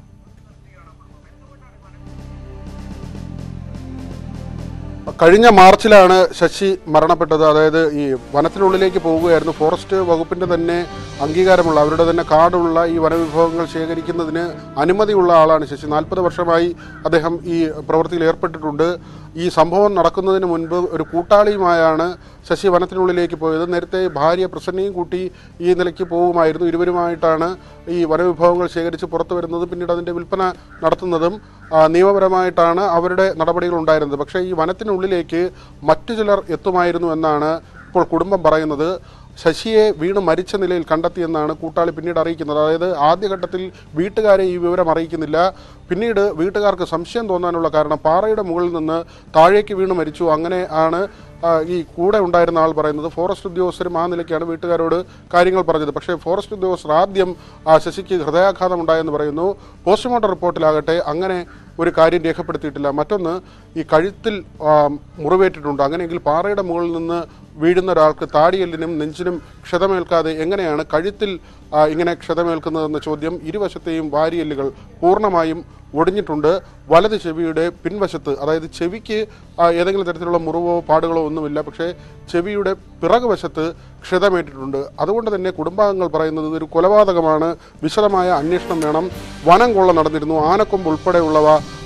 കഴിഞ്ഞ മാർച്ചിലാണ് ശശി മരണപ്പെട്ടത്. അതായത് ഈ വനത്തിനുള്ളിലേക്ക് പോവുകയായിരുന്നു. ഫോറസ്റ്റ് വകുപ്പിന്റെ തന്നെ അംഗീകാരമുള്ള, അവരുടെ തന്നെ കാർഡുള്ള ഈ വനവിഭവങ്ങൾ ശേഖരിക്കുന്നതിന് അനുമതിയുള്ള ആളാണ് ശശി. നാൽപ്പത് വർഷമായി അദ്ദേഹം ഈ പ്രവൃത്തിയിൽ ഏർപ്പെട്ടിട്ടുണ്ട്. ഈ സംഭവം നടക്കുന്നതിന് മുൻപ് ഒരു കൂട്ടാളിയുമായാണ് ശശി വനത്തിനുള്ളിലേക്ക് പോയത്. നേരത്തെ ഭാര്യ പ്രസന്നയും കൂട്ടി ഈ നിലയ്ക്ക് പോകുമായിരുന്നു. ഇരുവരുമായിട്ടാണ് ഈ വനവിഭവങ്ങൾ ശേഖരിച്ച് പുറത്തു വരുന്നത്. പിന്നീട് അതിൻ്റെ വിൽപ്പന നടത്തുന്നതും നിയമപരമായിട്ടാണ് അവരുടെ നടപടികൾ ഉണ്ടായിരുന്നത്. പക്ഷേ ഈ വനത്തിനുള്ളിലേക്ക് മറ്റു ചിലർ എത്തുമായിരുന്നു എന്നാണ് ഇപ്പോൾ കുടുംബം പറയുന്നത്. ശശിയെ വീണ് മരിച്ച നിലയിൽ കണ്ടെത്തിയെന്നാണ് കൂട്ടാളി പിന്നീട് അറിയിക്കുന്നത്. അതായത് ആദ്യഘട്ടത്തിൽ വീട്ടുകാരെ ഈ വിവരം അറിയിക്കുന്നില്ല. പിന്നീട് വീട്ടുകാർക്ക് സംശയം തോന്നാനുള്ള കാരണം പാറയുടെ മുകളിൽ നിന്ന് താഴേക്ക് വീണ് മരിച്ചു. അങ്ങനെ ആണ് ഈ കൂടെ ഉണ്ടായിരുന്ന ആൾ പറയുന്നത്. ഫോറസ്റ്റ് ഉദ്യോഗസ്ഥരും ആ നിലയ്ക്കാണ് വീട്ടുകാരോട് കാര്യങ്ങൾ പറഞ്ഞത്. പക്ഷേ ഫോറസ്റ്റ് ഉദ്യോഗസ്ഥർ ആദ്യം ശശിക്ക് ഹൃദയാഘാതം ഉണ്ടായെന്ന് പറയുന്നു. പോസ്റ്റ്മോർട്ടം റിപ്പോർട്ടിലാകട്ടെ അങ്ങനെ ഒരു കാര്യം രേഖപ്പെടുത്തിയിട്ടില്ല. മറ്റൊന്ന്, ഈ കഴുത്തിൽ മുറിവേറ്റിട്ടുണ്ട്. അങ്ങനെയെങ്കിൽ പാറയുടെ മുകളിൽ നിന്ന് വീഴുന്ന ഒരാൾക്ക് താടിയെല്ലിനും നെഞ്ചിനും ക്ഷതമേൽക്കാതെ എങ്ങനെയാണ് കഴുത്തിൽ ഇങ്ങനെ ക്ഷതമേൽക്കുന്നതെന്ന ചോദ്യം. ഇരുവശത്തെയും വാരിയെല്ലുകൾ പൂർണ്ണമായും ഒടിഞ്ഞിട്ടുണ്ട്. വലത് ചെവിയുടെ പിൻവശത്ത്, അതായത് ചെവിക്ക് ഏതെങ്കിലും തരത്തിലുള്ള മുറിവോ പാടുകളോ ഒന്നുമില്ല, പക്ഷേ ചെവിയുടെ പിറകുവശത്ത് ക്ഷതമേറ്റിട്ടുണ്ട്. അതുകൊണ്ട് തന്നെ കുടുംബാംഗങ്ങൾ പറയുന്നത് ഇതൊരു കൊലപാതകമാണ്, വിശദമായ അന്വേഷണം വേണം. വനം കൊള്ള നടന്നിരുന്നു, ആനക്കൊമ്പ് ഉൾപ്പെടെയുള്ളവ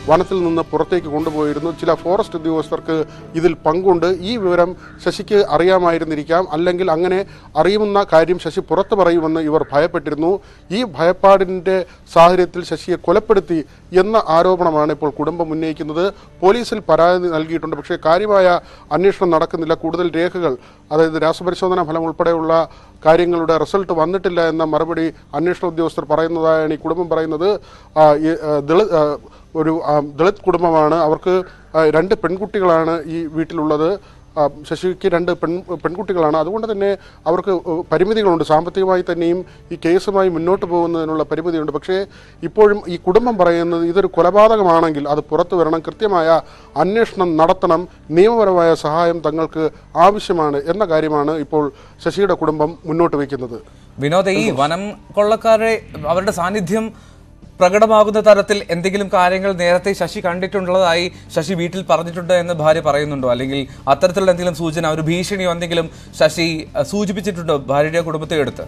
വനത്തിൽ നിന്ന് പുറത്തേക്ക് കൊണ്ടുപോയിരുന്നു. ചില ഫോറസ്റ്റ് ഉദ്യോഗസ്ഥർക്ക് ഇതിൽ പങ്കുണ്ട്. ഈ വിവരം ശശിക്ക് അറിയാമായിരുന്നിരിക്കാം, അല്ലെങ്കിൽ അങ്ങനെ അറിയുന്ന കാര്യം ശശി പുറത്തു പറയുമെന്ന് ഇവർ ഭയപ്പെട്ടിരുന്നു. ഈ ഭയപ്പാടിൻ്റെ സാഹചര്യത്തിൽ ശശിയെ കൊലപ്പെടുത്തി എന്ന ആരോപണമാണ് ഇപ്പോൾ കുടുംബം ഉന്നയിക്കുന്നത്. പോലീസിൽ പരാതി നൽകിയിട്ടുണ്ട്, പക്ഷേ കാര്യമായ അന്വേഷണം നടക്കുന്നില്ല. കൂടുതൽ രേഖകൾ, അതായത് രാസപരിശോധനാ ഫലം ഉൾപ്പെടെയുള്ള കാര്യങ്ങളുടെ റിസൾട്ട് വന്നിട്ടില്ല എന്ന മറുപടി അന്വേഷണ ഉദ്യോഗസ്ഥർ പറയുന്നതായാണ് ഈ കുടുംബം പറയുന്നത്. ദളിത് ഒരു ദളിത് കുടുംബമാണ്. അവർക്ക് രണ്ട് പെൺകുട്ടികളാണ് ഈ വീട്ടിലുള്ളത്. ശശിക്ക് രണ്ട് പെൺ പെൺകുട്ടികളാണ്. അതുകൊണ്ട് തന്നെ അവർക്ക് പരിമിതികളുണ്ട്. സാമ്പത്തികമായി തന്നെയും ഈ കേസുമായി മുന്നോട്ട് പോകുന്നതിനുള്ള പരിമിതിയുണ്ട്. പക്ഷേ ഇപ്പോഴും ഈ കുടുംബം പറയുന്നത് ഇതൊരു കൊലപാതകമാണെങ്കിൽ അത് പുറത്തു വരണം, കൃത്യമായ അന്വേഷണം നടത്തണം, നിയമപരമായ സഹായം തങ്ങൾക്ക് ആവശ്യമാണ് എന്ന കാര്യമാണ് ഇപ്പോൾ ശശിയുടെ കുടുംബം മുന്നോട്ട് വയ്ക്കുന്നത്. വിനോദ്, ഈ വനം കൊള്ളക്കാരെ അവരുടെ സാന്നിധ്യം പ്രകടമാകുന്ന തരത്തിൽ എന്തെങ്കിലും കാര്യങ്ങൾ നേരത്തെ ശശി കണ്ടിട്ടുള്ളതായി ശശി വീട്ടിൽ പറഞ്ഞിട്ടുണ്ട് എന്ന് ഭാര്യ പറയുന്നുണ്ടോ? അല്ലെങ്കിൽ അത്തരത്തിലുള്ള എന്തെങ്കിലും സൂചന, ഒരു ഭീഷണിയോ എന്തെങ്കിലും ശശി സൂചിപ്പിച്ചിട്ടുണ്ടോ ഭാര്യയുടെ കുടുംബത്തെ എടുത്ത്?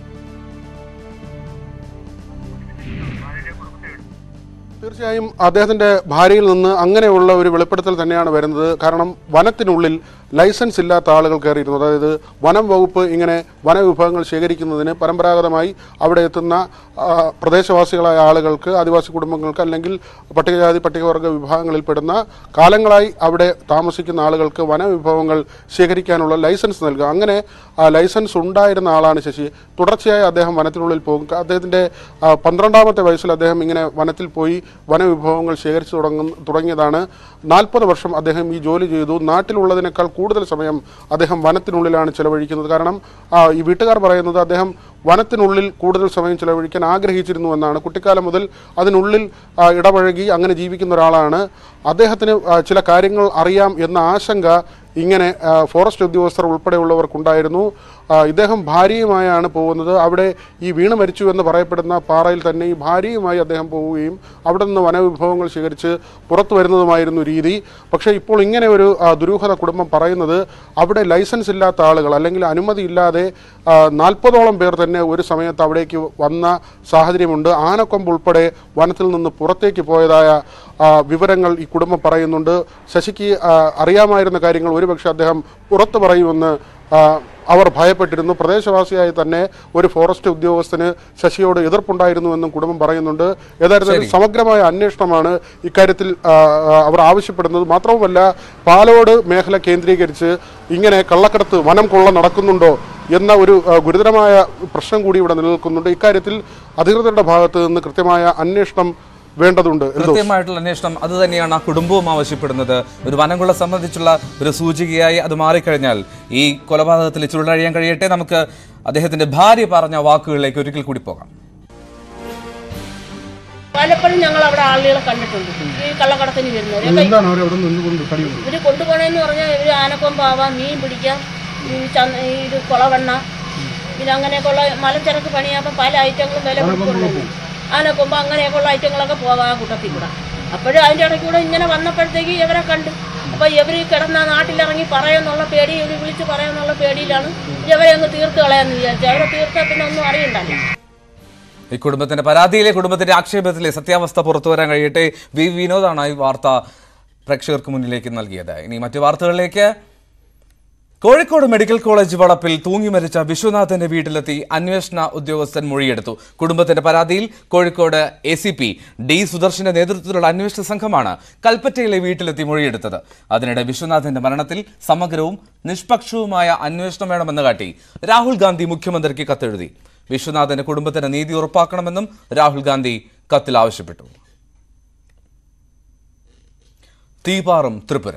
തീർച്ചയായും അദ്ദേഹത്തിൻ്റെ ഭാര്യയിൽ നിന്ന് അങ്ങനെയുള്ള ഒരു വെളിപ്പെടുത്തൽ തന്നെയാണ് വരുന്നത്. കാരണം വനത്തിനുള്ളിൽ ലൈസൻസ് ഇല്ലാത്ത ആളുകൾ കയറിയിരുന്നു. അതായത് വനം വകുപ്പ് ഇങ്ങനെ വനവിഭവങ്ങൾ ശേഖരിക്കുന്നതിന് പരമ്പരാഗതമായി അവിടെ എത്തുന്ന പ്രദേശവാസികളായ ആളുകൾക്ക്, ആദിവാസി കുടുംബങ്ങൾക്ക്, അല്ലെങ്കിൽ പട്ടികജാതി പട്ടികവർഗ വിഭാഗങ്ങളിൽപ്പെടുന്ന കാലങ്ങളായി അവിടെ താമസിക്കുന്ന ആളുകൾക്ക് വനവിഭവങ്ങൾ ശേഖരിക്കാനുള്ള ലൈസൻസ് നൽകുക. അങ്ങനെ ലൈസൻസ് ഉണ്ടായിരുന്ന ആളാണ് ശശി. തുടർച്ചയായി അദ്ദേഹം വനത്തിനുള്ളിൽ പോകും. അദ്ദേഹത്തിൻ്റെ പന്ത്രണ്ടാമത്തെ വയസ്സിൽ അദ്ദേഹം ഇങ്ങനെ വനത്തിൽ പോയി വനവിഭവങ്ങൾ ശേഖരിച്ചു തുടങ്ങുന്ന തുടങ്ങിയതാണ്. നാൽപ്പത് വർഷം അദ്ദേഹം ഈ ജോലി ചെയ്തു. നാട്ടിലുള്ളതിനേക്കാൾ കൂടുതൽ സമയം അദ്ദേഹം വനത്തിനുള്ളിലാണ് ചെലവഴിക്കുന്നത്. കാരണം ഈ വീട്ടുകാർ പറയുന്നത് അദ്ദേഹം വനത്തിനുള്ളിൽ കൂടുതൽ സമയം ചെലവഴിക്കാൻ ആഗ്രഹിച്ചിരുന്നു എന്നാണ്. കുട്ടിക്കാലം മുതൽ അതിനുള്ളിൽ ഇടപഴകി അങ്ങനെ ജീവിക്കുന്ന ഒരാളാണ്. അദ്ദേഹത്തിന് ചില കാര്യങ്ങൾ അറിയാം എന്ന ആശങ്ക ഇങ്ങനെ ഫോറസ്റ്റ് ഉദ്യോഗസ്ഥർ ഉൾപ്പെടെയുള്ളവർക്കുണ്ടായിരുന്നു. ഇദ്ദേഹം ഭാര്യയുമായാണ് പോകുന്നത്. അവിടെ ഈ വീണ് മരിച്ചു എന്ന് പറയപ്പെടുന്ന പാറയിൽ തന്നെ ഈ ഭാര്യയുമായി അദ്ദേഹം പോവുകയും അവിടെ നിന്ന് വനവിഭവങ്ങൾ ശേഖരിച്ച് പുറത്തു വരുന്നതുമായിരുന്നു രീതി. പക്ഷേ ഇപ്പോൾ ഇങ്ങനെ ഒരു ദുരൂഹത കുടുംബം പറയുന്നത് അവിടെ ലൈസൻസ് ഇല്ലാത്ത ആളുകൾ, അല്ലെങ്കിൽ അനുമതി ഇല്ലാതെ നാൽപ്പതോളം പേർ തന്നെ ഒരു സമയത്ത് അവിടേക്ക് വന്ന സാഹചര്യമുണ്ട്. ആനക്കൊമ്പ് ഉൾപ്പെടെ വനത്തിൽ നിന്ന് പുറത്തേക്ക് പോയതായ വിവരങ്ങൾ ഈ കുടുംബം പറയുന്നുണ്ട്. ശശിക്ക് അറിയാമായിരുന്ന കാര്യങ്ങൾ ഒരുപക്ഷെ അദ്ദേഹം പുറത്തു പറയുമെന്ന് അവർ ഭയപ്പെട്ടിരുന്നു. പ്രദേശവാസിയായി തന്നെ ഒരു ഫോറസ്റ്റ് ഉദ്യോഗസ്ഥന് ശശിയോട് എതിർപ്പുണ്ടായിരുന്നുവെന്നും കുടുംബം പറയുന്നുണ്ട്. ഏതായാലും സമഗ്രമായ അന്വേഷണമാണ് ഇക്കാര്യത്തിൽ അവർ ആവശ്യപ്പെടുന്നത്. മാത്രവുമല്ല, പാലോട് മേഖല കേന്ദ്രീകരിച്ച് ഇങ്ങനെ കള്ളക്കടത്ത്, വനം കൊള്ള നടക്കുന്നുണ്ടോ എന്ന ഒരു ഗുരുതരമായ പ്രശ്നം കൂടി ഇവിടെ നിലനിൽക്കുന്നുണ്ട്. ഇക്കാര്യത്തിൽ അധികൃതരുടെ ഭാഗത്ത് നിന്ന് കൃത്യമായ അന്വേഷണം വേണ്ടതുണ്ട്. കൃത്യമായിട്ടുള്ള അന്വേഷണം അത് തന്നെയാണ് ആ കുടുംബവും ആവശ്യപ്പെടുന്നത്. ഒരു വനംകൊള്ള സംബന്ധിച്ചുള്ള ഒരു സൂചികയായി അത് മാറിക്കഴിഞ്ഞാൽ ഈ കൊലപാതകത്തിൽ ചുരുളഴിയാൻ കഴിയട്ടെ. നമുക്ക് അദ്ദേഹത്തിന്റെ ഭാര്യ പറഞ്ഞ വാക്കുകളിലേക്ക് ഒരിക്കൽ കൂടി പോകാം. പലപ്പോഴും ഞങ്ങൾ അവിടെ ആളുകളെ കണ്ടിട്ടുണ്ട് ഈ കള്ളക്കടത്തിന് വരുന്നത്. ഇവര് കൊണ്ടുപോകണമെന്ന് പറഞ്ഞാൽ ഇവര് ആനക്കൊമ്പാവാം, മീൻ പിടിക്കാം, ഇത് കൊളവെണ്ണ, പിന്നെ അങ്ങനെയൊക്കെയുള്ള മലച്ചരക്ക് പണിയാകുമ്പോൾ പല ഐറ്റങ്ങളും വില കൊടുക്കുന്നുണ്ട്. ആനക്കൊമ്പ് അങ്ങനെയൊക്കെയുള്ള ഐറ്റങ്ങളൊക്കെ പോകാം ആ കൂട്ടത്തിൽ കൂടെ. അപ്പോഴും അതിൻ്റെ ഇടയ്ക്ക് കൂടെ ഇങ്ങനെ വന്നപ്പോഴത്തേക്ക് ഇവരെ കണ്ട്. അപ്പോൾ ഇവർ കിടന്ന നാട്ടിലിറങ്ങി പറയാന്നുള്ള പേടി, ഇവർ വിളിച്ച് പറയാന്നുള്ള പേടിയിലാണ് ഇവരെ അങ്ങ് തീർത്ത് കളയാന്ന് വിചാരിച്ചു. അവരെ തീർത്താൽ പിന്നെ ഒന്നും അറിയണ്ടല്ലോ. ഈ കുടുംബത്തിന്റെ പരാതിയിലെ, കുടുംബത്തിന്റെ ആക്ഷേപത്തിലെ സത്യാവസ്ഥ പുറത്തു വരാൻ കഴിയട്ടെ. വി വിനോദാണ് ഈ വാർത്ത പ്രേക്ഷകർക്ക് മുന്നിലേക്ക് നൽകിയത്. ഇനി മറ്റു വാർത്തകളിലേക്ക്. കോഴിക്കോട് മെഡിക്കൽ കോളേജ് വളപ്പിൽ തൂങ്ങി മരിച്ച വിശ്വനാഥന്റെ വീട്ടിലെത്തി അന്വേഷണ ഉദ്യോഗസ്ഥൻ മൊഴിയെടുത്തു. കുടുംബത്തിന്റെ പരാതിയിൽ Kozhikode A C P D സുദർശന്റെ നേതൃത്വത്തിലുള്ള അന്വേഷണ സംഘമാണ് കൽപ്പറ്റയിലെ വീട്ടിലെത്തി മൊഴിയെടുത്തത്. അതിനിടെ വിശ്വനാഥന്റെ മരണത്തിൽ സമഗ്രവും നിഷ്പക്ഷവുമായ അന്വേഷണം വേണമെന്ന് കാട്ടി രാഹുൽ ഗാന്ധി മുഖ്യമന്ത്രിക്ക് കത്തെഴുതി. വിശ്വനാഥന്റെ കുടുംബത്തിന് നീതി ഉറപ്പാക്കണമെന്നും രാഹുൽ ഗാന്ധി കത്തിൽ ആവശ്യപ്പെട്ടു. തീപാറും ത്രിപുര.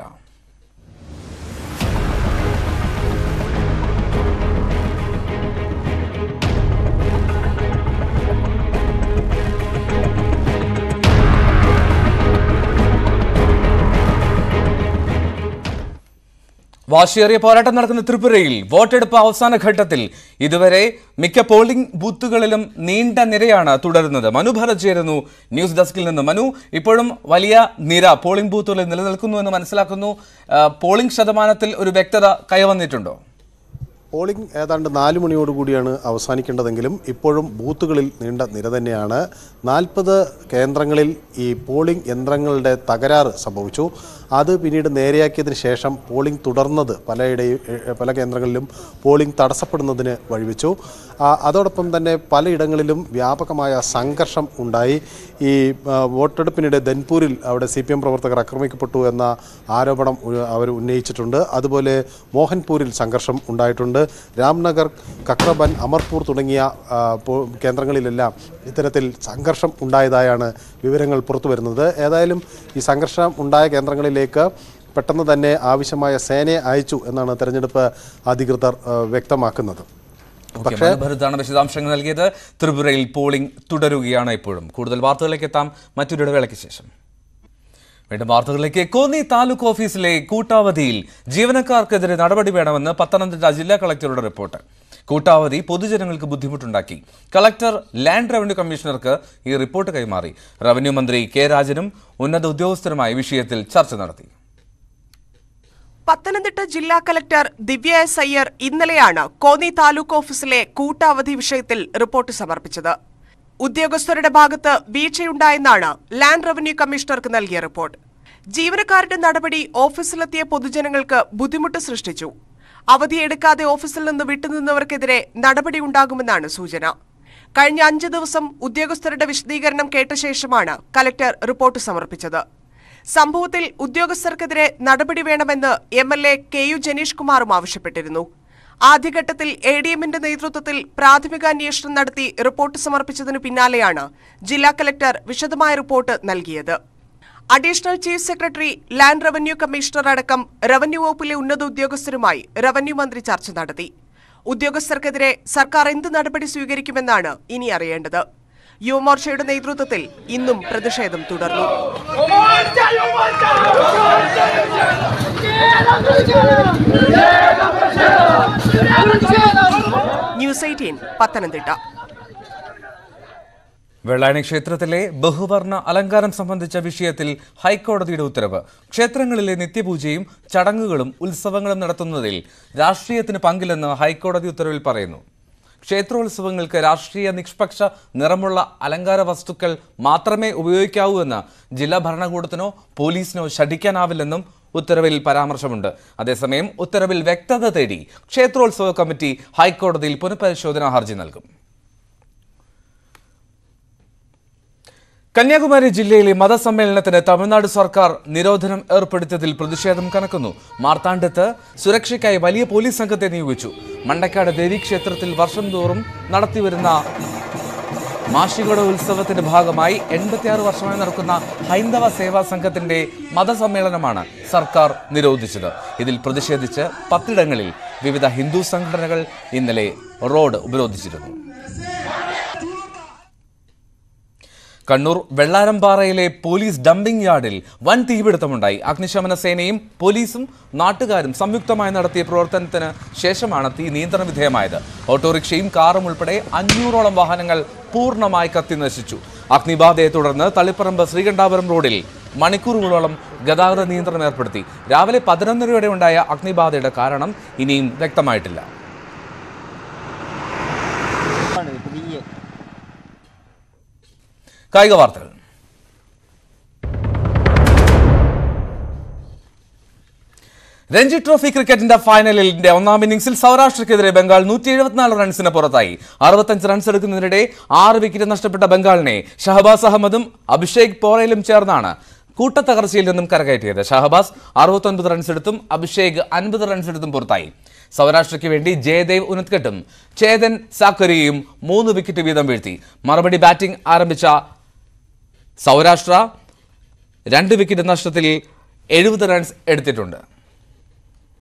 വാശിയേറിയ പോരാട്ടം നടക്കുന്ന ത്രിപുരയിൽ വോട്ടെടുപ്പ് അവസാന ഘട്ടത്തിൽ ഇതുവരെ മിക്ക പോളിംഗ് ബൂത്തുകളിലും നീണ്ട നിരയാണ് തുടരുന്നത്. മനു ഭരത് ചേരുന്നു ന്യൂസ് ഡെസ്കിൽ നിന്ന്. മനു, ഇപ്പോഴും വലിയ നിര പോളിംഗ് ബൂത്തുകളിൽ നിലനിൽക്കുന്നു എന്ന് മനസ്സിലാക്കുന്നു. പോളിംഗ് ശതമാനത്തിൽ ഒരു വ്യക്തത കൈവന്നിട്ടുണ്ടോ? പോളിംഗ് ഏതാണ്ട് നാല് മണിയോടുകൂടിയാണ് അവസാനിക്കേണ്ടതെങ്കിലും ഇപ്പോഴും ബൂത്തുകളിൽ നീണ്ട നിര തന്നെയാണ്. നാൽപ്പത് കേന്ദ്രങ്ങളിൽ ഈ പോളിംഗ് യന്ത്രങ്ങളുടെ തകരാറ് സംഭവിച്ചു. അത് പിന്നീട് നേരെയാക്കിയതിന് ശേഷം പോളിംഗ് തുടർന്നത് പലയിടയും പല കേന്ദ്രങ്ങളിലും പോളിംഗ് തടസ്സപ്പെടുന്നതിന് വഴിവെച്ചു. അതോടൊപ്പം തന്നെ പലയിടങ്ങളിലും വ്യാപകമായ സംഘർഷം ഉണ്ടായി. ഈ വോട്ടെടുപ്പിനിടെ ധൻപൂരിൽ അവിടെ സി പി എം പ്രവർത്തകർ ആക്രമിക്കപ്പെട്ടു എന്ന ആരോപണം അവർ ഉന്നയിച്ചിട്ടുണ്ട്. അതുപോലെ മോഹൻപൂരിൽ സംഘർഷം ഉണ്ടായിട്ടുണ്ട്. രാംനഗർ, കക്രബൻ, അമർപൂർ തുടങ്ങിയ കേന്ദ്രങ്ങളിലെല്ലാം ഇത്തരത്തിൽ സംഘർഷം ഉണ്ടായതായാണ് വിവരങ്ങൾ പുറത്തു വരുന്നത്. ഏതായാലും ഈ സംഘർഷം ഉണ്ടായ കേന്ദ്രങ്ങളിലേക്ക് പെട്ടെന്ന് തന്നെ ആവശ്യമായ സേനയെ അയച്ചു എന്നാണ് തെരഞ്ഞെടുപ്പ് അധികൃതർ വ്യക്തമാക്കുന്നത്. പക്ഷേ ഭരതാണ് വിശദാംശങ്ങൾ നൽകിയത്. ത്രിപുരയിൽ പോളിംഗ് തുടരുകയാണ്. ഇപ്പോഴും കൂടുതൽ വാർത്തകളിലേക്ക് എത്താം മറ്റൊരു ഇടവേളയ്ക്ക് ശേഷം. വീണ്ടും വാർത്തകളിലേക്ക്. കോന്നി താലൂക്ക് ഓഫീസിലെ കൂട്ടാവധിയിൽ ജീവനക്കാർക്കെതിരെ നടപടി വേണമെന്ന് പത്തനംതിട്ട ജില്ലാ കളക്ടറുടെ റിപ്പോർട്ട്. കൂട്ടാവധി പൊതുജനങ്ങൾക്ക് ബുദ്ധിമുട്ടുണ്ടാക്കി. കളക്ടർ ലാൻഡ് റവന്യൂ കമ്മീഷണർക്ക് ഈ റിപ്പോർട്ട് കൈമാറി. റവന്യൂ മന്ത്രി കെ രാജനും ഉന്നത ഉദ്യോഗസ്ഥരുമായി വിഷയത്തിൽ ചർച്ച നടത്തി. പത്തനംതിട്ട ജില്ലാ കളക്ടർ ദിവ്യ എസ് അയ്യർ ഇന്നലെയാണ് കോന്നി താലൂക്ക് ഓഫീസിലെ കൂട്ടാവധി വിഷയത്തിൽ റിപ്പോർട്ട് സമർപ്പിച്ചത്. ഉദ്യോഗസ്ഥരുടെ ഭാഗത്ത് വീഴ്ചയുണ്ടായെന്നാണ് ലാൻഡ് റവന്യൂ കമ്മീഷണർക്ക് നൽകിയ റിപ്പോർട്ട്. ജീവനക്കാരുടെ നടപടി ഓഫീസിലെത്തിയ പൊതുജനങ്ങൾക്ക് ബുദ്ധിമുട്ട് സൃഷ്ടിച്ചു. അവധിയെടുക്കാതെ ഓഫീസിൽ നിന്ന് വിട്ടുനിന്നവർക്കെതിരെ നടപടിയുണ്ടാകുമെന്നാണ് സൂചന. കഴിഞ്ഞ അഞ്ച് ദിവസം ഉദ്യോഗസ്ഥരുടെ വിശദീകരണം കേട്ട ശേഷമാണ് കലക്ടർ റിപ്പോർട്ട് സമർപ്പിച്ചത്. സംഭവത്തിൽ ഉദ്യോഗസ്ഥർക്കെതിരെ നടപടി വേണമെന്ന് M L A K U Janeesh കുമാറും ആവശ്യപ്പെട്ടിരുന്നു. ആദ്യഘട്ടത്തിൽ എ ഡി എമ്മിന്റെ നേതൃത്വത്തിൽ പ്രാഥമികാന്വേഷണം നടത്തി റിപ്പോർട്ട് സമർപ്പിച്ചതിനു പിന്നാലെയാണ് ജില്ലാ കലക്ടർ വിശദമായ റിപ്പോർട്ട് നൽകിയത്. Additional chief secretary, land revenue commissioner അടക്കം റവന്യൂ വകുപ്പിലെ ഉന്നത ഉദ്യോഗസ്ഥരുമായി റവന്യൂ മന്ത്രി ചർച്ച നടത്തി. ഉദ്യോഗസ്ഥർക്കെതിരെ സർക്കാർ എന്ത് നടപടി സ്വീകരിക്കുമെന്നാണ് ഇനി അറിയേണ്ടത്. യുവമോർച്ചയുടെ നേതൃത്വത്തിൽ ഇന്നും പ്രതിഷേധം തുടർന്നു. News eighteen Pathanamthitta. വെള്ളായണി ക്ഷേത്രത്തിലെ ബഹുവർണ്ണ അലങ്കാരം സംബന്ധിച്ച വിഷയത്തിൽ ഹൈക്കോടതിയുടെ ഉത്തരവ്. ക്ഷേത്രങ്ങളിലെ നിത്യപൂജയും ചടങ്ങുകളും ഉത്സവങ്ങളും നടത്തുന്നതിൽ രാഷ്ട്രീയത്തിന് പങ്കില്ലെന്ന് ഹൈക്കോടതി ഉത്തരവിൽ പറയുന്നു. ക്ഷേത്രോത്സവങ്ങൾക്ക് രാഷ്ട്രീയ നിഷ്പക്ഷ നിറമുള്ള അലങ്കാര വസ്തുക്കൾ മാത്രമേ ഉപയോഗിക്കാവൂ എന്ന് ജില്ലാ ഭരണകൂടത്തിനോ പോലീസിനോ ശഠിക്കാനാവില്ലെന്നും ഉത്തരവിൽ പരാമർശമുണ്ട്. അതേസമയം ഉത്തരവിൽ വ്യക്തത തേടി ക്ഷേത്രോത്സവ കമ്മിറ്റി ഹൈക്കോടതിയിൽ പുനഃപരിശോധനാ ഹർജി നൽകും. കന്യാകുമാരി ജില്ലയിലെ മതസമ്മേളനത്തിന് തമിഴ്നാട് സർക്കാർ നിരോധനം ഏർപ്പെടുത്തിയതിൽ പ്രതിഷേധം കനക്കുന്നു. മാർത്താണ്ഡത്ത് സുരക്ഷയ്ക്കായി വലിയ പോലീസ് സംഘത്തെ നിയോഗിച്ചു. മണ്ടക്കാട് ദേവീക്ഷേത്രത്തിൽ വർഷം തോറും നടത്തിവരുന്ന മാഷികോട ഉത്സവത്തിന്റെ ഭാഗമായി എൺപത്തിയാറ് വർഷമായി നടക്കുന്ന ഹൈന്ദവ സേവാ സംഘത്തിന്റെ മതസമ്മേളനമാണ് സർക്കാർ നിരോധിച്ചത്. ഇതിൽ പ്രതിഷേധിച്ച് പത്തിടങ്ങളിൽ വിവിധ ഹിന്ദു സംഘടനകൾ ഇന്നലെ റോഡ് ഉപരോധിച്ചിരുന്നു. കണ്ണൂർ വെള്ളാരംപാറയിലെ പോലീസ് ഡംപിംഗ് യാർഡിൽ വൻ തീപിടുത്തമുണ്ടായി. അഗ്നിശമന സേനയും പോലീസും നാട്ടുകാരും സംയുക്തമായി നടത്തിയ പ്രവർത്തനത്തിന് ശേഷമാണ് തീ നിയന്ത്രണ വിധേയമായത്. ഓട്ടോറിക്ഷയും കാറും ഉൾപ്പെടെ അഞ്ഞൂറോളം വാഹനങ്ങൾ പൂർണ്ണമായി കത്തിനശിച്ചു. അഗ്നിബാധയെ തുടർന്ന് തളിപ്പറമ്പ് ശ്രീകണ്ഠാപുരം റോഡിൽ മണിക്കൂറുകളോളം ഗതാഗത നിയന്ത്രണം ഏർപ്പെടുത്തി. രാവിലെ പതിനൊന്നരയോടെ ഉണ്ടായ അഗ്നിബാധയുടെ കാരണം ഇനിയും വ്യക്തമായിട്ടില്ല. കായിക വാർത്തകൾ. രഞ്ജി ട്രോഫി ക്രിക്കറ്റിന്റെ ഫൈനലിന്റെ ഒന്നാം ഇന്നിംഗ്സിൽ സൗരാഷ്ട്രയ്ക്കെതിരെ ബംഗാൾ നൂറ്റി എഴുപത്തിനാല് റൺസിന് പുറത്തായി. അറുപത്തഞ്ച് റൺസ് എടുക്കുന്നതിനിടെ ആറ് വിക്കറ്റ് നഷ്ടപ്പെട്ട ബംഗാളിനെ ഷഹബാസ് അഹമ്മദും അഭിഷേക് പോറയിലും ചേർന്നാണ് കൂട്ടത്തകർച്ചയിൽ നിന്നും കരകയറ്റിയത്. ഷഹബാസ് അറുപത്തൊൻപത് റൺസ് എടുത്തും അഭിഷേക് അൻപത് റൺസ് എടുത്തും പുറത്തായി. സൗരാഷ്ട്രയ്ക്ക് വേണ്ടി ജയദേവ് ഉനത്കട്ടും ചേതൻ സാക്കറിയും മൂന്ന് വിക്കറ്റ് വീതം വീഴ്ത്തി. മറുപടി ബാറ്റിംഗ് ആരംഭിച്ച സൗരാഷ്ട്ര രണ്ട് വിക്കറ്റ് നഷ്ടത്തിൽ എഴുപത് റൺസ് എടുത്തിട്ടുണ്ട്.